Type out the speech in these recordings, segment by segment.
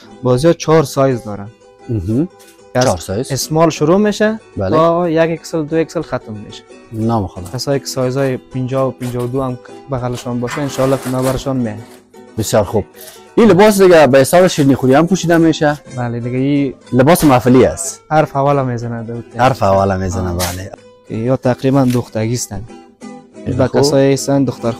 بازی 4 سایز دارن. 4 سایز اسمال شروع میشه بله. تا 1 اکسل 2 اکسل ختم میشه. نام خدا. کسایی که سایزهای 50 و 52 هم بغلشان باشه ان شاء الله کنارشان میه. بسیار خوب. این لباس دیگه به حساب شیرینی خوری هم پوشیده میشه. بله دیگه این لباس محفلی است. حرف حواله میزنه حرف حواله میزنه بله. یا تقریبا دختگی هستن. با کسایی هستن دختر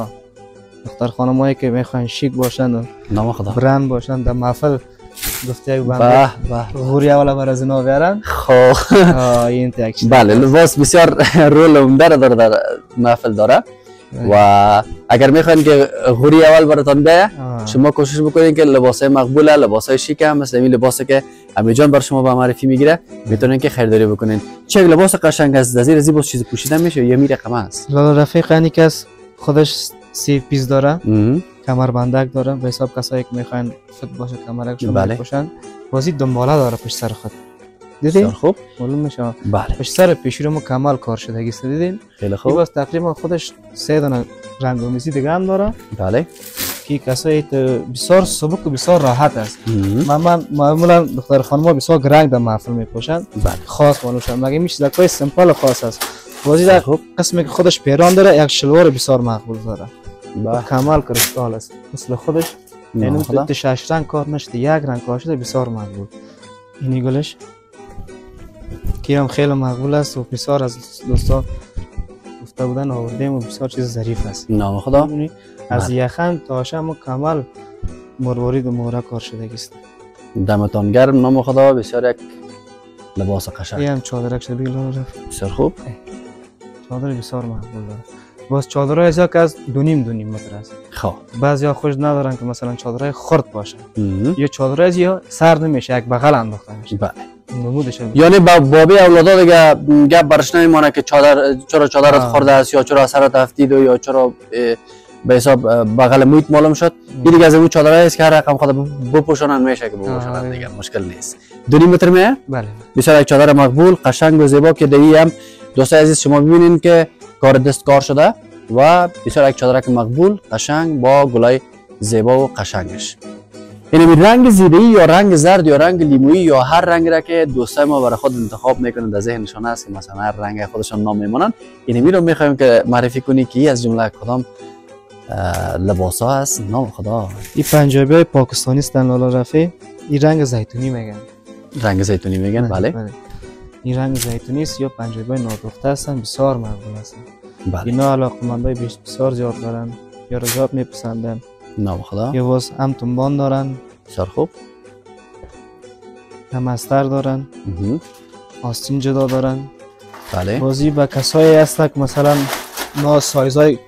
خانمایی که میخوان شیک باشن و نام خدا برند باشن در محفل گفته بنده غوری اولا بر از اینا بیارن. خب این تاکید بله لباس بسیار رول عمده داره در محفل داره و اگر میخواین که غوری اول براتون بیه شما کوشش بکنید که لباسای مقبوله لباسای شیک هم مثل این لباسی که امی جان بر شما به معرفی میگیره میتونین که خریداری بکنین. چه لباس قشنگ است زیر زیباش چیز پوشیده میشه یا می رقم است. لالا رفیق انی که خودش 3 پیس داره کمربندک داره به حساب کسایی که میخواین فت باشه کمرکشون میپوشن. بازی دنباله داره پشت سر خود دیدین؟ خوب معلوم میشه. بله پشت سر پیشی رو کمال کار شدگی است دیدین؟ خیلی خوب. باز تقریبا خودش 3 دونه رنگ و میزی دیگه هم داره. بله که کسایی بسیار سبک و بسیار راحت است. من معمولا دختر خانم‌ها بسیار رنگ در محفل میپوشن. بله خاص معلومه مگه میشه دکای سمپل خاص است. بازی در قسمی که خودش پیران داره یک شلوار بسیار مقبول داره. کمال کریستال است مثل خودش. یعنی تو 6 رنگ کار نشده یک رنگ کار شده بسیار مقبول. اینی گلش که هم خیلی مقبول است و بسیار از دوستا گفته بودن آوردیم و بسیار چیز ظریف است. نام خدا. از یخن تا شم کمال مروارید و مهره کار شده است. دمتان گرم. نام خدا. بسیار یک لباس قشنگ. این هم چادرک شده بیلو رفت. بسیار خوب. چادر بسیار مقبول داره. باز چادرهای ازا که از 2.5 متر است. خب بعضیا خوش ندارن که مثلا چادرهای خرد باشه. یا چادرهای از یا سر نمیشه یک بغل انداخته میشه. بله. نمودش یعنی با بابی اولادا دیگه گپ برش نمیمونه که چرا چادرت خورده است یا چرا سرت افتید و یا چرا به حساب بغل محیط معلوم شد. این دیگه از اون چادرایی است که هر رقم خود بپوشونن میشه که بپوشونن دیگه مشکل نیست. 2.5 متر میه؟ بله. بسیار یک چادر مقبول قشنگ و زیبا که دیگه هم دوستای عزیز شما ببینین که کار دست کار شده و بسیار یک چادرک مقبول قشنگ با گلای زیبا و قشنگش. یعنی رنگ زیبایی یا رنگ زرد یا رنگ لیمویی یا هر رنگ را که دوستای ما برای خود انتخاب میکنن در ذهنشان هست که مثلا هر رنگ خودشان نام میمونن. یعنی می رو میخوایم که معرفی کنی که این از جمله کدام لباس ها هست. نام خدا. این پنجابی های پاکستانی هستن لالا رفیق. این رنگ زیتونی میگن. رنگ زیتونی میگن بله. این رنگ زیتونی است یا پنجابی های نادخته هستن بسیار مقبول هستن. بله. اینا علاقمندای بسیار زیاد دارن یا را زیاد میپسندن. نام خدا. یا باز هم تنبان دارن. بسیار خوب. هم استر دارن. آستین جدا دارن. بله. بازی با کسایی هستن که مثلا ما سایزهای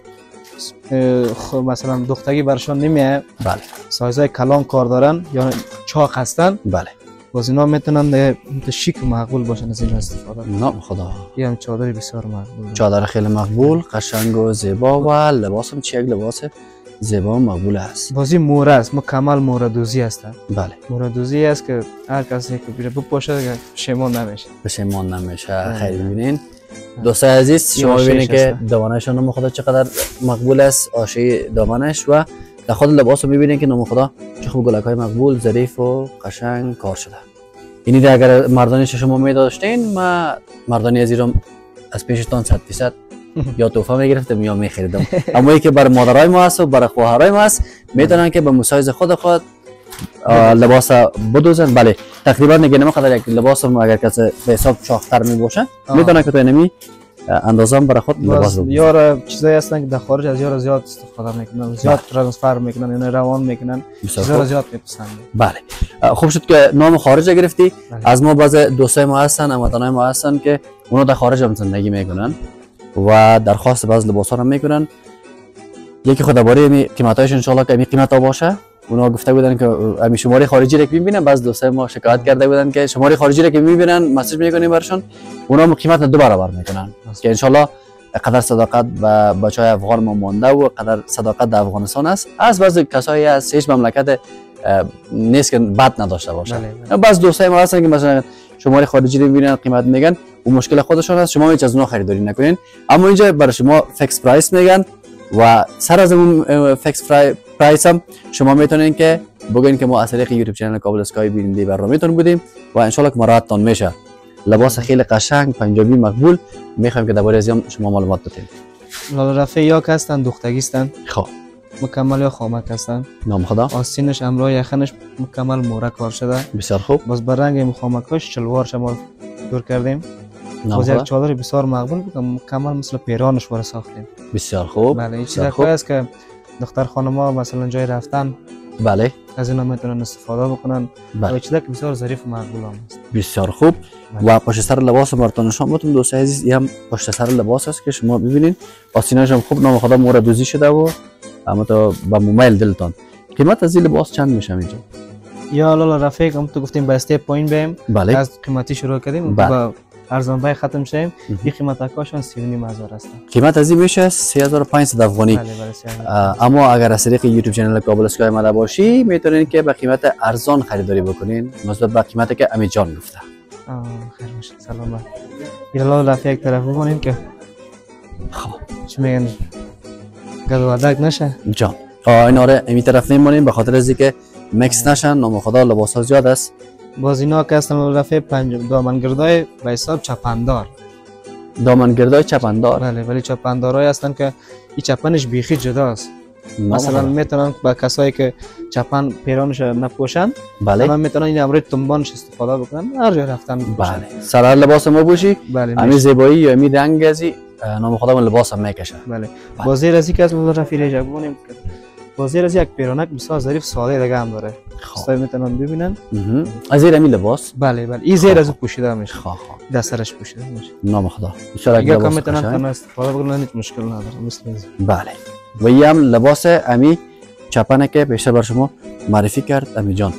مثلا دختگی برشان نمیه. بله. سایزهای کلان کار دارن یا چاق هستن. بله. باز اینا میتونن شیک و مقبول باشن از این استفاده. نام خدا. این هم چادر بسیار مقبول. چادر خیلی مقبول قشنگ و زیبا و لباس هم چه یک لباس زیبا و مقبول است. بازی موره است. مکمل موره دوزی هستن. بله. موره دوزی است که هر کسی که بیره بپوشه پشیمان نمیشه. پشیمان نمیشه. خیلی ببینین دوستای عزیز شما ببینید که دامنش نام خدا چقدر مقبول است. آشه دامنش و در خود لباس رو میبینید که نام خدا چه خوب گلک‌های مقبول ظریف و قشنگ کار شده. اینی اگر مردانیش شما می‌داشتین ما مردانی از ایران از پیشتان 100% یا تحفه میگرفتم یا میخریدم. اما ای که بر مادرای ما هست و بر خواهرای ما هست میتونن که به مسایز خود لباس بدوزن. بله تقریبا دیگه نمیخواد یک لباس رو اگر کسی به حساب شاختر میباشه میتونه که تو اینمی اندازم برای خود لباس بدوزن. یار چیزایی هستن که در خارج از یار زیاد استفاده میکنن زیاد ترانسفر میکنن یعنی روان میکنن زیاد میپسندن. بله خوب شد که نام خارج گرفتی. از ما بعض دوستای ما هستن هموطنای ما هستن که اونا در خارج هم زندگی میکنن و درخواست بعض لباسا رو میکنن. یکی خود درباره قیمتایش ان شاء الله که این قیمت ها باشه. اونا گفته بودن که همین شماره خارجی رو که میبینن بعض دوستای ما شکایت کرده بودن که شماره خارجی رو که میبینن مسیج میکنیم برشون اونا قیمت 2 برابر میکنن که ان شاء الله قدر صداقت به بچهای افغان ما مونده و قدر صداقت در افغانستان است. از بعض کسایی از هیچ مملکت نیست که بد نداشته باشه. بعض دوستای ما هستن که مثلا شماره خارجی رو میبینن قیمت میگن و مشکل خودشون هست. شما هیچ از اونها خریداری نکنین. اما اینجا برای شما فیکس پرایس میگن و سر از اون فیکس پرایس هم شما میتونین که بگین که ما از طریق یوتیوب چنل کابل اسکای بیننده برنامه‌تون بودیم و ان شاءالله که مرادتان میشه. لباس خیلی قشنگ پنجابی مقبول میخوایم که درباره از شما معلومات بدید. لاله رفیع یا هستن دختگی هستن. خب مکمل یا خامک هستن. نام خدا. آستینش امرای یخنش مکمل مورک کار شده. بسیار خوب. باز بر رنگ خامکاش شلوار شما دور کردیم. باز یک چادر بسیار مقبول بود مکمل مثل پیرانش واره ساختیم. بسیار خوب. بله این چیزی است که دختر خانم‌ها مثلا جای رفتن بله از اینا میتونن استفاده بکنن. بله. چیزی که بسیار ظریف و مقبول است. بسیار خوب. و پشت سر لباس براتون نشون میدم دوستان عزیز. این هم پشت سر لباس است که شما ببینید. آستینش هم خوب نام خدا مورد دوزی شده و اما تو با موبایل دلتون. قیمت از این لباس چند میشه اینجا؟ یا لاله رفیق هم تو گفتیم با استی پایین بریم. بله. از قیمتی شروع کردیم با ارزان بای ختم شیم. این قیمت اکاشون 3500 است. قیمت از این میشه 3500 افغانی. بله بله. اما اگر از طریق یوتیوب چنل کابل اسکای آمده باشی میتونین که به قیمت ارزان خریداری بکنین نسبت به قیمتی که امی جان گفته. خیر باشه. سلام. لاله رفیق طرف بکنیم که خب چی میگن گدوادک نشه جان. این آره امی طرف نمیمونیم به خاطر از اینکه مکس نشن. نام خدا لباس ها زیاد است. باز اینا که هستن رفیق دامنگردای به حساب چپندار. دامنگردای چپندار. بله ولی چپندارای هستن که این چپنش بیخی جداست. مثلا میتونن با کسایی که چپن پیرانش نپوشن بله اونا میتونن این امروز تنبانش استفاده بکنن هر جای رفتن بپوشن. بله سر لباس ما بوشی. بله همین زیبایی یا همین رنگ ازی نام خدا من لباس هم میکشه. بله بازی رازی که از رفیق رجب بونیم بازی رازی یک پیرانک بسیار ظریف ساده دیگه هم داره. دوستای میتونن ببینن. از زیر همین لباس. بله بله این زیر از پوشیده میشه. دستش پوشیده میشه. نام خدا. ان دیگه کم میتونن کنه استفاده بکنن هیچ مشکل نداره مثل بله و این هم لباس امی چپنه که بیشتر بر شما معرفی کرد امی جان.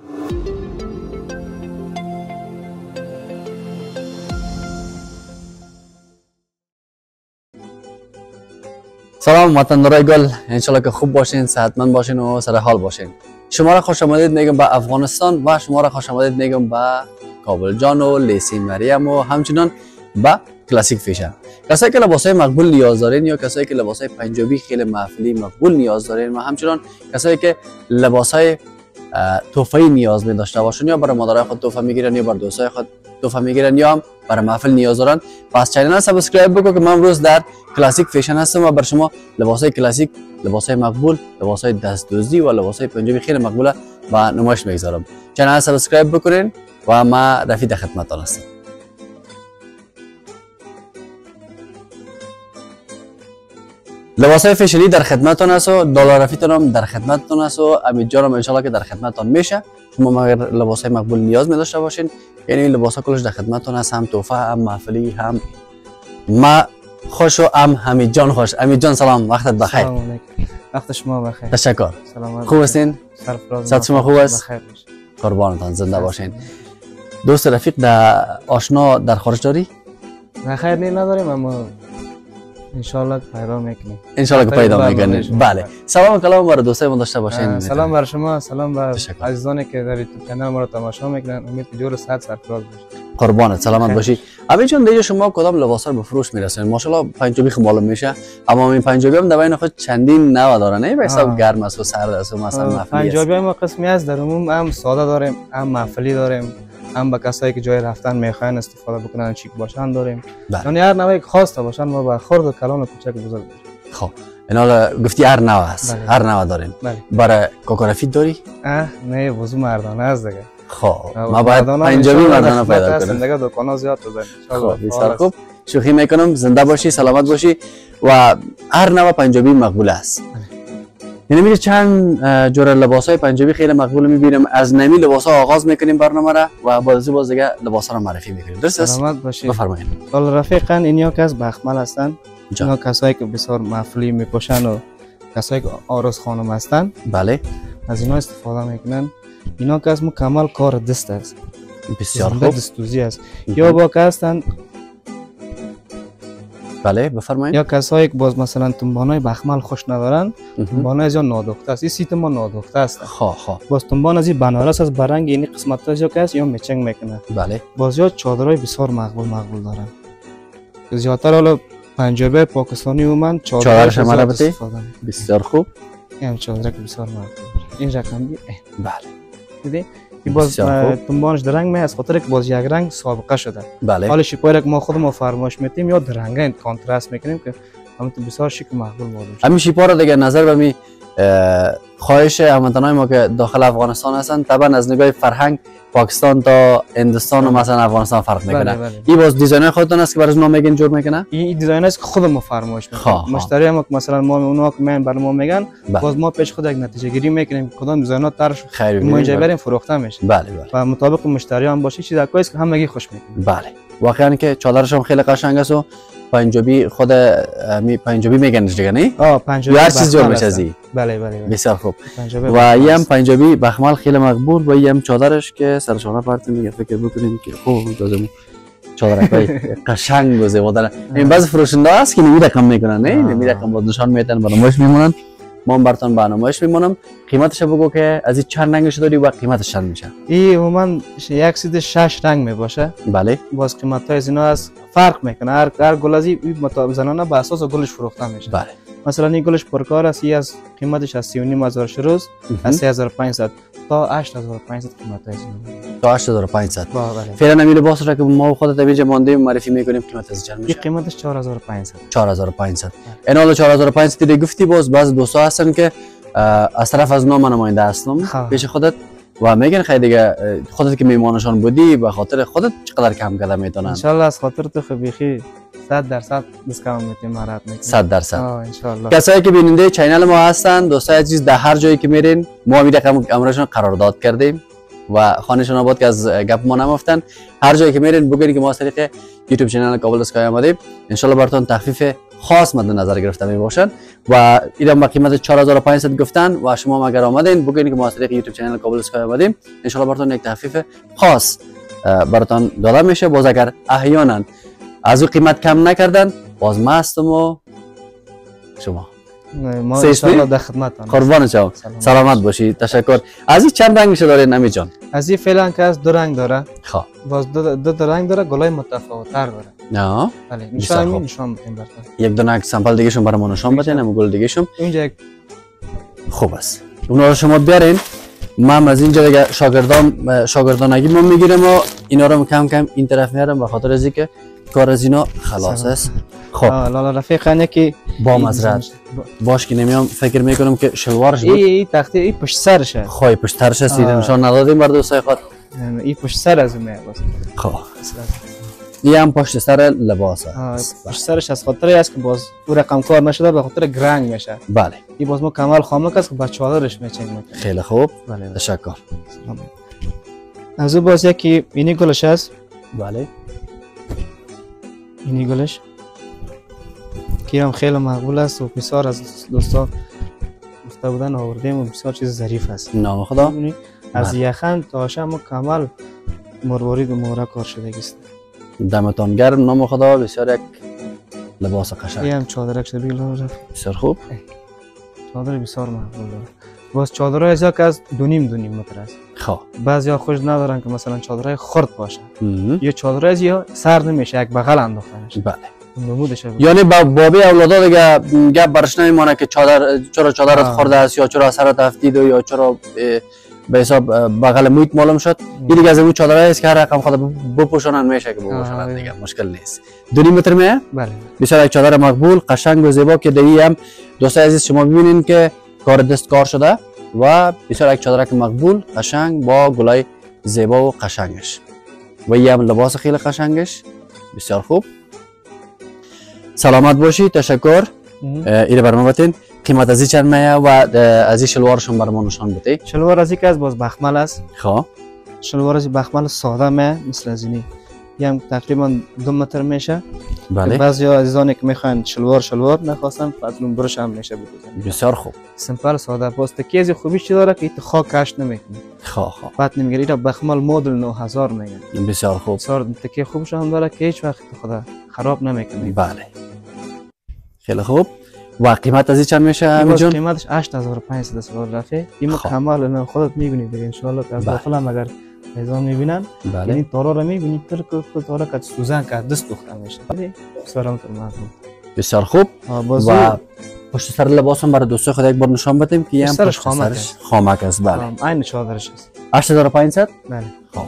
سلام وطندارای گل انشالله که خوب باشین صحتمند باشین و سر حال باشین. شما را خوش آمدید میگم به افغانستان و شما را خوش آمدید میگم به کابل جان و لیسی مریم و همچنان به کلاسیک فیشن. کسایی که لباسای مقبول نیاز دارین یا کسایی که لباسای پنجابی خیلی محفلی مقبول نیاز دارین و همچنان کسایی که لباسای تحفه‌ای نیاز می داشته باشن یا برای مادرای خود تحفه میگیرن یا برای دوستای خود تحفه میگیرن یا هم برای محفل نیاز دارن پس چنل سابسکرایب بکن که من امروز در کلاسیک فیشن هستم و بر شما لباسای کلاسیک، لباسای مقبول، لباسای دستدوزی و لباسای پنجابی خیلی مقبوله و نمایش میگذارم. چنل سابسکرایب بکنین و ما رفیق خدمتتون هستم. لباسای فشنی در خدمتتون است و دلار رفیتون هم در خدمتتون است و امید جانم ان شاءالله که در خدمتتون میشه. شما اگر لباسای مقبول نیاز می داشته باشین یعنی این لباسا کلش در خدمتتون است، هم تحفه هم محفلی هم ما خوش و امید جان خوش. امید جان سلام وقتت بخیر. سلام علیکم. وقت شما بخیر. تشکر. سلامت. خوب هستین؟ صحت شما خوب است؟ بخیر باشه. قربانتان زنده باشین. دوست رفیق در آشنا در خارج داری؟ نه خیر نداریم اما انشالله پیدا میکنیم. انشالله که پیدا میکنیم. بله. سلام و کلام برای دوستای ما داشته باشین. سلام بر شما، سلام بر عزیزانی که در یوتیوب کانال ما رو تماشا میکنن. امید جور صحت سرفراز باشه. قربانت سلامت باشی. امید جان دیگه شما کدام لباسا رو به فروش میرسونید؟ ماشاءالله پنجابی خب معلوم میشه اما این پنجابی هم در خود چندین نوع داره نه؟ به حساب گرم است و سرد است و مثلا محفلی است. پنجابی ما قسمی است در عموم هم ساده داریم، هم محفلی داریم، هم با کسایی که جای رفتن میخواین استفاده بکنن چیک باشن داریم. یعنی هر نوعی خواسته باشن ما با خرد و کلان و کوچک بزرگ. خب اینا گفتی هر نوع است. هر نوع داریم. برای کوکورافیت داری؟ نه وضو مردانه است دیگه. خب ما باید پنجابی مردانه پیدا کنیم. دیگه دکانا زیاد بزنیم. خب بسیار خوب. شوخی میکنم. زنده باشی، سلامت باشی و هر نوع پنجابی مقبول است. یعنی میگه چند جور لباسای پنجابی خیلی مقبول میبینیم. از نمی لباسا آغاز میکنیم برنامه را و باز دیگه لباسا رو معرفی میکنیم. درست است؟ سلامت باشید. بفرمایید. حالا رفیقا اینیا که از بخمل هستن. اینا کسایی که بسیار محفلی میپوشن و کسایی که آرز خانم هستن. بله. از اینا استفاده میکنن. اینا که از مکمل کار دست است. بسیار خوب. دستوزی است. یا با که هستن. بله بفرمایید. یا کسایی که باز مثلا تنبانای بخمل خوش ندارن، تنبانای از یا نادخته است. این سیت ما نادخته است. باز تنبان از این بنارس از برنگ اینی قسمتاش که است یا میچنگ میکنه. بله. باز یا چادرای بسیار مقبول دارن. زیادتر حالا پنجابی پاکستانی و من چادرش مربوطه. بسیار خوب. این چادر که بسیار مقبول. این رقم بی بله دیدی این باز تنبانش درنگ می از خاطر که باز یک رنگ سابقه شده بله حالا شیپایی را که ما خودمون فرمایش میتیم یا درنگه کانتراست میکنیم که همون بسیار شیک و مقبول معلوم شد. همین شیپا را دیگه نظر به می خواهش هموطنان ما که داخل افغانستان هستن طبعا از نگاه فرهنگ پاکستان تا هندوستان و مثلا افغانستان فرق میکنه. این باز دیزاین خودتون است که برای ما میگین جور میکنه؟ این دیزاین است که خودمون فرمایش میکنیم. مشتری هم مثلا ما اونها که من برای ما میگن باز ما پیش خود یک نتیجه گیری میکنیم کدام دیزاینات طرح ما اینجا بریم فروخته میشه. بله بله. و مطابق مشتری هم باشه چیز است که همگی خوش میکنه. بله. واقعا که چادرش هم خیلی قشنگ است و پنجابی خود پنجابی میگن دیگه نه؟ پنجابی هر چیز جور میشه ازی. بله بله. بسیار خوب. و این هم پنجابی بخمال خیلی مقبول و این هم چادرش که سرشانه پارت میگه فکر بکنیم که خوب لازم چادرای قشنگ و زیبا داره. این بعضی فروشنده است که نمی رقم میکنن نه؟ نمی رقم باز نشان میدن برنامه‌اش میمونن. ما براتون برنامه‌اش میمونم. قیمتش بگو که از این چند رنگش داری و قیمتش چند میشه؟ این عموما 106 رنگ میباشه. بله. باز قیمت‌های از اینا از فرق میکنه. هر گل از این مطابق زنانه به اساس گلش فروخته میشه. بله. مثلا این گلش پرکار است از قیمتش از 3,500 شروع از 3,500 تا 8,500 قیمت است. تا 8,500. بله. فعلا همین لباس را که ما خودت اینجا مانده معرفی میکنیم قیمت از چند میشه؟ این قیمتش 4,500. 4,500. این حالا 4,500 دیگه گفتی باز بعض دوستا هستن که از طرف از نام نماینده هستم پیش خودت و میگن خیلی دیگه خودت که میمانشان بودی به خاطر خودت چقدر کم کرده میتونن؟ ان شاء الله از خاطر تو خبیخی 100% دیسکانت میتیم مرد میکنیم 100%. ان شاء الله. کسایی که بیننده چینل ما هستن دوستای عزیز در هر جایی که میرین ما همین رقم امرشون قرارداد کردیم و خانهشون آباد که از گپ ما نمافتن هر جایی که میرین بگید که ما از طریق یوتیوب چینل کابل اسکای آمدیم ان شاء الله براتون تخفیف خاص مد نظر گرفته می باشن و اینا با قیمت 4,500 گفتن و شما اگر آمدین بگید که ما از طریق یوتیوب چینل کابل اسکای آمدیم ان شاء الله براتون یک تخفیف خاص براتون داده میشه. باز اگر احیانا از او قیمت کم نکردن باز ما هستم و شما ما ان شاء الله در خدمتتون قربان شما. سلامت باشی. تشکر. از این چند رنگ میشه داره نمی جان؟ از این فعلا که از دو رنگ داره. خب باز دو رنگ داره گلای متفاوت تر داره. نه بله نشان میدیم براتون. یک دونه سامپل دیگه شون برام نشان بدین هم گل دیگه شون اینجا خوب است. اونا رو شما بیارین من از اینجا دیگه شاگردانگی ما میگیرم و اینا رو کم کم این طرف میارم به خاطر از اینکه کار از اینا خلاص است. خب لالا رفیقانه که با مزرعه باش که نمیام فکر میکنم که شلوارش بود این تخته این پشت سرشه. خب پشت سرش است نشان ندادیم بر دوستای خود. این پشت سر از میاد. خب این هم پشت سر لباس است. پشت سرش از خاطر است که باز او رقم کار نشده به خاطر گرنگ میشه. بله. این باز ما کمال خامک است که با چادرش میچینیم. خیلی خوب. بله. تشکر. از او باز یکی اینی گلش است. بله. اینی گلش که هم خیلی مقبول است و بسیار از دوستا گفته بودن آوردیم و بسیار چیز ظریف است. نام خدا. از یخن تا شام کامل مروارید و مورا کار شده است. دمتان گرم. نام خدا. بسیار یک لباس قشنگ. این هم چادرک شده بگیرم. بسیار خوب. چادر بسیار مقبول داره. باز چادرهای ازا که از 2.5 متر است. خب بعضیا خوش ندارن که مثلا چادرهای خرد باشه. یا چادرهای ازیا سر نمیشه یک بغل انداختنش. بله. نمودش یعنی بابی اولادا دیگه گپ برش نمیمونه که چرا چادرت خورده است یا چرا سرت افتید یا چرا به حساب بغل مویت معلوم شد. این دیگه از اون چادرایی است که هر رقم خود بپوشونن میشه که بپوشونن دیگه مشکل نیست. 2.5 متر میه؟ بله. بسیار یک چادر مقبول قشنگ و زیبا که دیگه هم دوستای عزیز شما ببینین که کار دست کار شده و بسیار یک چادرک مقبول قشنگ با گلای زیبا و قشنگش و یه هم لباس خیلی قشنگش بسیار خوب. سلامت باشی. تشکر. ایره برنامه بتین قیمت ازی چند میه و ازی شلوارشون برام نشان بده. شلوار ازی که از باز بخمل است. خب شلوار ازی بخمل ساده میه مثل از اینی هم تقریبا 2 متر میشه. بله. بعضی عزیزانی که میخوان شلوار نخواستن فضلون برش هم میشه بدوزن. بسیار خوب. سمپل ساده باز تکی از خوبیش چی داره که ایت خاک کش نمیکنه. خب بعد نمیگیره اینا بخمل مدل 9000 میگن. بسیار خوب. بسیار تکی خوبش هم داره که هیچ وقت خدا خراب نمیکنه. بله. خیلی خوب. و قیمت ازی چند میشه همینجون؟ قیمتش 8500 است رفیق. این کمال خودت میبینید دیگه ان شاء الله از داخل هم اگر نظام میبینن یعنی تارا رو میبینید تر که تارا که سوزن که دست دوخته میشه. سلام تمام. بسیار خوب. و پشت سر لباس هم برای دوستای خود یک بار نشان بدیم که هم سرش خامک است. بله عین چادرش است. 8500. بله خب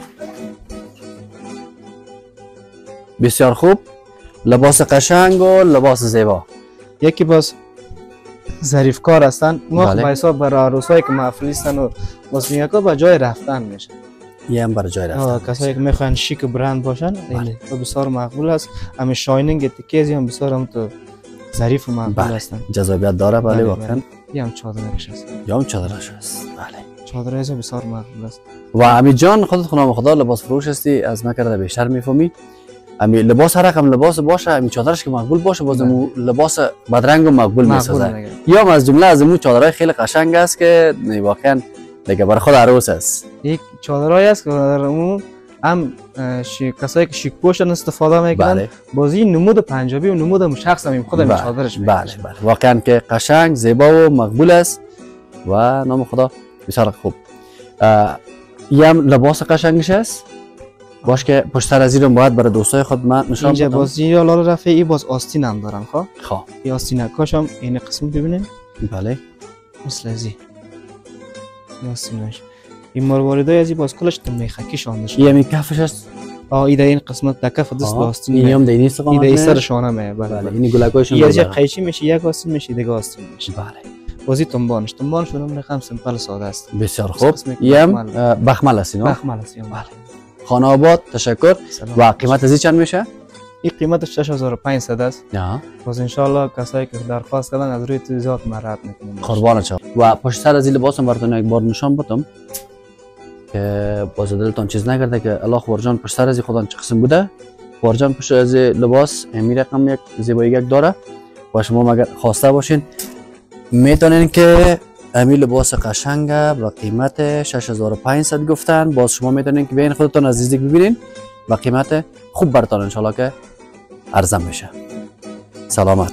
بسیار خوب. لباس قشنگ و لباس زیبا. یکی باز ظریف کار هستن. ما بله. به حساب برای عروسایی که محفلی هستن و باز میگه با جای رفتن میشه. یه هم برای جای رفتن. کسایی که میخوان شیک و برند باشن این بسیار مقبول است. همین شاینینگ تکیزی هم بسیار هم تو ظریف و مقبول هستن. جذابیت داره. بله واقعا. یه هم چادرش است. یا هم چادرش است. بله. چادرش بسیار مقبول است. و امی جان خودت خنام خدا لباس فروش هستی، از ما کرده بیشتر میفهمی. امی لباس هر رقم لباس باشه، امی چادرش که مقبول باشه، باز لباس بدرنگ و مقبول میسازه. یا از جمله از اون چادرای خیلی قشنگ است که واقعا دیگه برای خود عروس است. یک چادرایی است که در اون هم کسایی که شیک پوشن استفاده میکنن. بله. بازی نمود پنجابی و نمود شخص هم خودم چادرش بله بله واقعا که قشنگ، زیبا و مقبول است و نام خدا بسیار خوب. یم لباس قشنگش است. باش که پشت سر از این باید برای دوستای خود من نشان بدم. اینجا باز یا لال رفیعی باز آستین هم دارن. خب این آستینکاش هم این قسم ببینید. بله مثل ازی آستینش این مرواریدای ازی باز کلش تو میخکی شانده شده. یمی کفش است. ایده این قسمت تا کف دست آستین. این هم دینی استقامت ایده سر شانه میه. بله این گلگوشون یه قیچی میشه، یک آستین میشه، دیگه آستین میشه. بله. بازی تنبانش هم رقم سمپل ساده است. بسیار خوب. یم بخمل است اینا. بخمل است. بله. خانه آباد تشکر. و قیمت ازی چند میشه؟ این قیمتش 6500 است. باز ان شاء الله کسایی که درخواست کردن از روی توضیحات ما رد میکنیم. قربان شما. و پشت سر از این لباس هم براتون یک بار نشان بدم که باز دلتون چیز نکرده که الله خورجان پشت سر از خودان چه قسم بوده. خورجان پشت از لباس همین رقم یک زیبایی یک داره و شما مگر خواسته باشین میتونین که همین لباس قشنگه و قیمت 6500 گفتن. باز شما میتونین که بیاین خودتون از نزدیک ببینین و قیمت خوب براتون ان شاء الله که ارزان میشه. سلامت.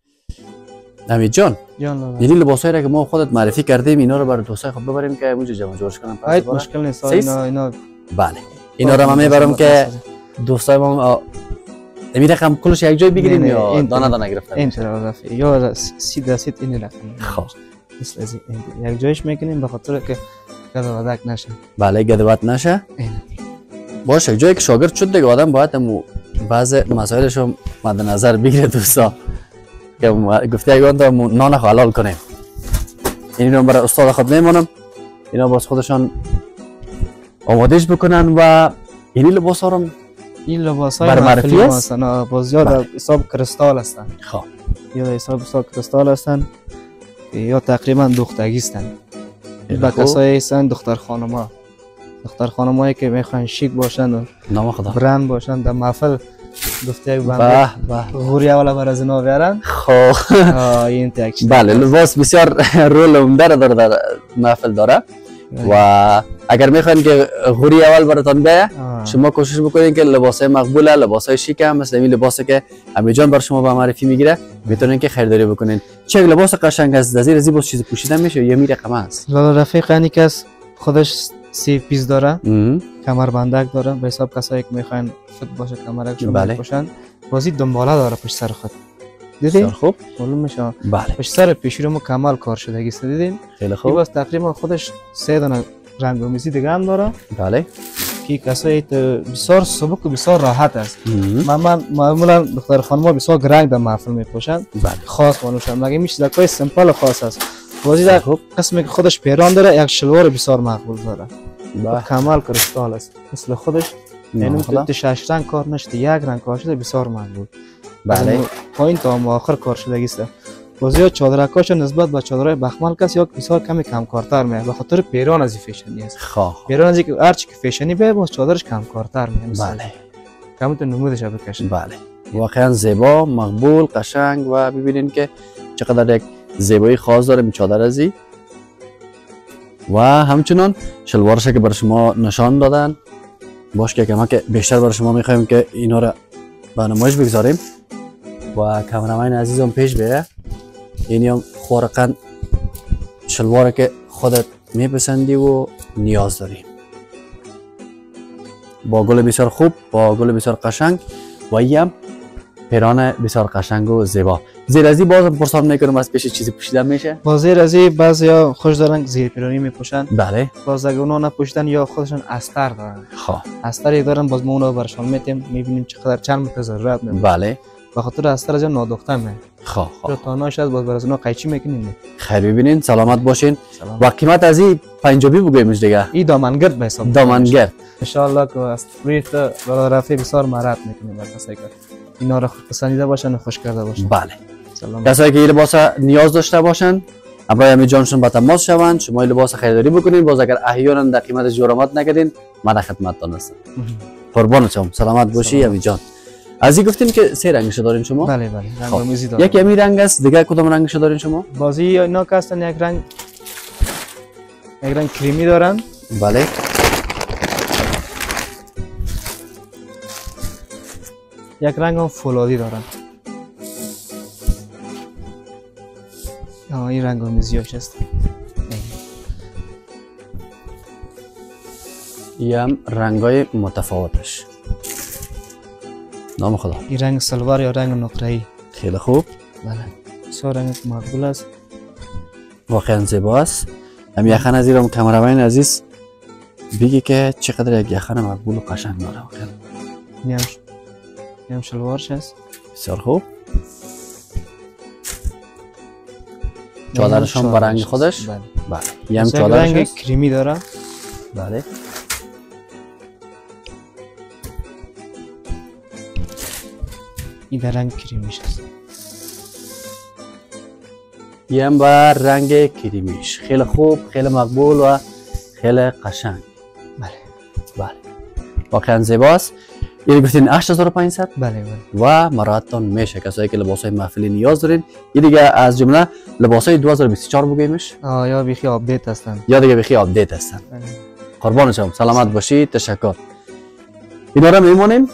امید جان یعنی لباسایی را که ما خودت معرفی کردیم اینا رو برای دوستای خود ببریم که اونجا جمع جورش کنن. باید مشکل نیست. اینا بله اینا رو من میبرم که دوستای ما امید رقم کلش یک جای بگیریم یا دانه دانه گرفتن. این طرف یا سیده این رقم. خب مثل از این یک جایش میکنیم به خاطر که گدوادک نشه. بله گدوات نشه. باشه جایی که شاگرد شد دیگه آدم باید بعض مسائلش رو مد نظر بگیره دوستا که گفته اگه تا نان حلال کنیم. این رو برای استاد خود میمونم اینا باز خودشان آمادهش بکنن و این لباس ها رو این لباس های محفلی هستن. باز یا حساب کریستال هستن. خب یا حساب کریستال هستن یا تقریبا دختگی هستن. با کسایی هستن دختر خانمایی که میخوان شیک باشن و نام خدا برند باشن در محفل گفته بنده غوریه والا بر از اینا بیارن. خب این تاکسی بله لباس بسیار رول عمده داره در محفل داره و اگر میخواین که غوری اول براتون بیایه شما کوشش بکنین که لباسای مقبوله، لباسای شیک هم مثل این لباسی که امی جان بر شما به معرفی میگیره میتونین که خریداری بکنین. چه لباس قشنگ است، از زیر زیبا چیز پوشیده میشه یا میره قمه است. لالا رفیق انی که خودش 3 پیس داره، کمربندک داره، به حساب کسایی که میخواین فت باشه کمرک شما بپوشن. بازی دنباله داره پشت سر خود. دیدین؟ خوب معلوم میشه. بله. پشت سر پیشی رو کامل کار شدگی است. دیدین؟ خیلی خوب. باز تقریبا خودش 3 دانه رنگ و میزی دیگه هم داره. بله. که کسایی بسیار سبک و بسیار راحت است. من معمولا دختر خانم‌ها بسیار رنگ در محفل میپوشن. بله. خاص مانوشن. مگه میشه زکای سمپل خاص است. بازی در قسمی که خودش پیران داره یک شلوار بسیار مقبول داره. کامل کریستال است. مثل خودش یعنی تو 6 رنگ کار نشده، یک رنگ کار شده بسیار مقبول. بله. پایین تا آخر کار شدگی است. بازی چادرکاش نسبت به چادرای بخمل کس یا بسیار کمی کم کارتر میاد به خاطر پیران از فیشنی است. پیران از که هر چی که فیشنی به باز چادرش کم کارتر میاد. بله. کم تو نمودش بکشه. بله. واقعا زیبا، مقبول، قشنگ و ببینید که چقدر یک زیبایی خاص داره این چادر ازی. و همچنان شلوارش که برای شما نشان دادن. باش که ما که بیشتر برای شما میخوایم که اینا رو به نمایش بگذاریم و کامرمن عزیزم پیش بیه. اینی هم خورقا شلواره که خودت میپسندی و نیاز داری با گل بسیار خوب، با گل بسیار قشنگ و این هم پیران بسیار قشنگ و زیبا. زیر ازی باز پرسان میکنم از پیش چیزی پوشیدن میشه؟ با زیر ازی بعضیا خوش دارن زیر پیرانی میپوشن. بله. باز اگه اونا نپوشیدن یا خودشون استر دارن. خب. استر یک دارن باز ما اونا برشان میتیم میبینیم چقدر چند متر ضرورت میشه. بله. به خاطر استر از نادخته می. خب. تا ناش از باز برای اونا قیچی میکنیم. خیر ببینین سلامت باشین. و قیمت از این پنجابی بگویمش دیگه. این دامنگرد به حساب. دامنگرد. ان شاء الله که از ریت رفع بسیار مرد میکنیم برای کسایی که اینا را پسندیده باشن و خوش کرده باشن. بله. کسایی که این لباس نیاز داشته باشن ابای امی جانشون با تماس شوند شما این لباس خریداری بکنین باز اگر احیانا در قیمت جورامت نکردین من در خدمتتان هستم. قربانتم سلامت باشی امی جان. از این گفتیم که سه رنگش دارین شما؟ بله بله رنگ آمیزی داریم. یکی امی رنگ است دیگه کدام رنگش دارین شما؟ بازی اینا که هستن یک رنگ کریمی دارن. بله. یک رنگ هم فولادی دارن. این رنگ آمیزیاش هست. هم رنگای متفاوتش. نام خدا. این رنگ سلوار یا رنگ نقره‌ای. خیلی خوب. بله. بسیار رنگ مقبول است. واقعا زیبا است. هم یخن از ایران کامرمن عزیز بگی که چقدر یک یخن مقبول و قشنگ داره واقعا. این شلوارش هست. بسیار خوب. چادرش هم با رنگ خودش. بله. بله. یه هم چادرش رنگ کریمی داره. بله. این در رنگ کریمیش است. یه هم با رنگ کریمیش. خیلی خوب، خیلی مقبول و خیلی قشنگ. بله. بله. واقعا زیباست. این گفتین 8500 بله بله و مراتون میشه کسایی که لباسای محفلی نیاز دارین. این دیگه از جمله لباسای 2024 بگیمش یا بیخی آپدیت هستن یا دیگه بیخی آپدیت هستن. قربان شما سلامت باشید تشکر. اینا رو میمونیم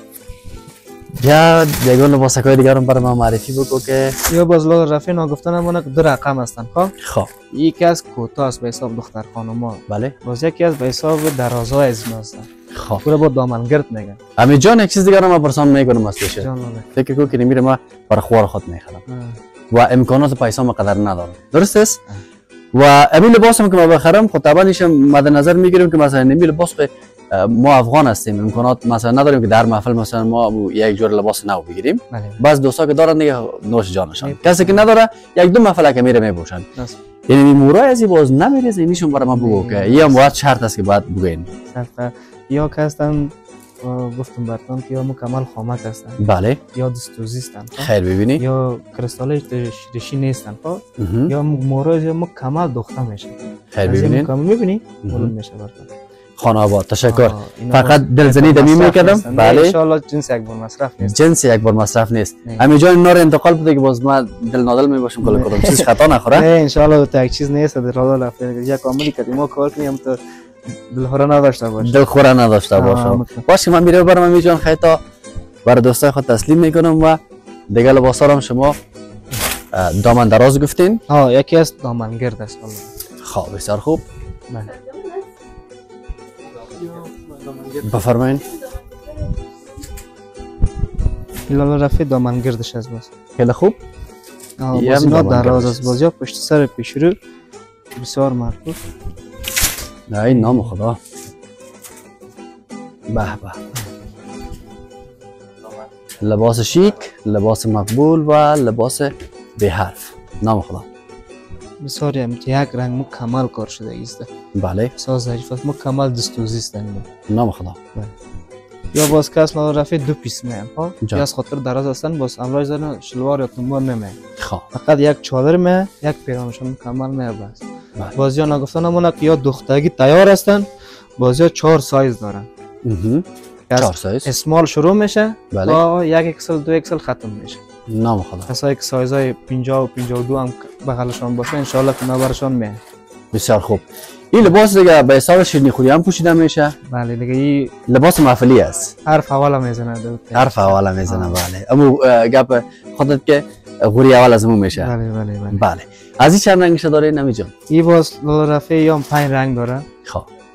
یا دیگه لباسای دیگه رو برای ما معرفی بگو که یا باز لو رفیع نگفتن همونه که دو رقم هستن. خب یکی از کوتاه است به حساب دختر خانوما. بله. باز یکی از به حساب درازای از ما هستن. خب پورا با دامنگرد میگن. امی جان یک چیز دیگه رو ما پرسان میکنم از پیش. جان فکر کو که میره ما برای خوار خود میخرم و امکانات پیسا ما قدر ندارم. درست است؟ و امی لباس هم که ما بخرم خب طبعا ایش مد نظر میگیریم که مثلا نمی لباس ما افغان هستیم امکانات مثلا نداریم که در محفل مثلا ما یک جور لباس نو بگیریم. بعض دوستا که دارن دیگه نوش جانشان. کسی که نداره یک دو محفل که میره میپوشن. یعنی مورای ازی باز نمیریزه اینیشون برای ما بگو که یه مواد شرط است که باید بگوین. یا که هستن گفتم براتون که یا مکمل خامک هستن. بله. یا دستوزی هستن. خیر ببینی. یا کریستال شیرشی نیستن. یا مورای یا مکمل دختر میشه. خیر ببینین. مکمل میبینی؟ معلوم میشه براتون. خانه آباد تشکر. فقط دلزنی دمی میکردم. بله. ان شاء الله جنس یک بار مصرف نیست. جنس یک بار مصرف نیست. امی جان اینا رو انتقال بده که باز ما دل نادل میباشیم کلا کدام چیز خطا نخوره. نه ان شاء الله تا یک چیز نیست در حال رفته. یک عملی کردیم ما کار کنیم تو دلخوره نداشته باشه. دلخوره نداشته باشه. باشه من میره برام امی جان خیلی برای دوستای خود تسلیم میکنم و دیگه لباسا هم شما دامن دراز گفتین. یکی از دامنگرد است. خب بسیار خوب. بله. بفرمایید. ایلال رفیع دامنگردش از باز. خیلی خوب. اینا دراز از باز یا پشت سر پیشرو بسیار مربوط. نه این نام خدا. به به. لباس شیک، لباس مقبول و لباس به حرف. نام خدا. بسیار یک رنگ مکمل کار شده است. بله. بسیار ظریف است مکمل دستوزی است. نام خدا. یا باز که اصلا رفیع دو پیس میان. یا از خاطر دراز هستن باز امروز دارن شلوار یا تنبار نمیان. فقط یک چادر میه یک پیرانشون مکمل میه بس. بازی ها نگفتن همونه که یا دختگی تیار هستن بازی ها 4 سایز دارن. 4 سایز اسمال شروع میشه تا 1 اکسل 2 اکسل ختم میشه. نام خدا. کسایی که سایزهای 50 و 52 هم بغلشان باشه انشالله که نبرشان میه. بسیار خوب. این لباس دیگه به حساب شیرینی خوری هم پوشیده میشه. بله دیگه این لباس محفلی است. حرف حواله میزنه. حرف حواله میزنه. بله. اما گپ خودت که غوری اول از مون میشه. بله بله بله. بله. از این چند رنگش داره نمی جان؟ این باز رفیع یا 5 رنگ داره. خب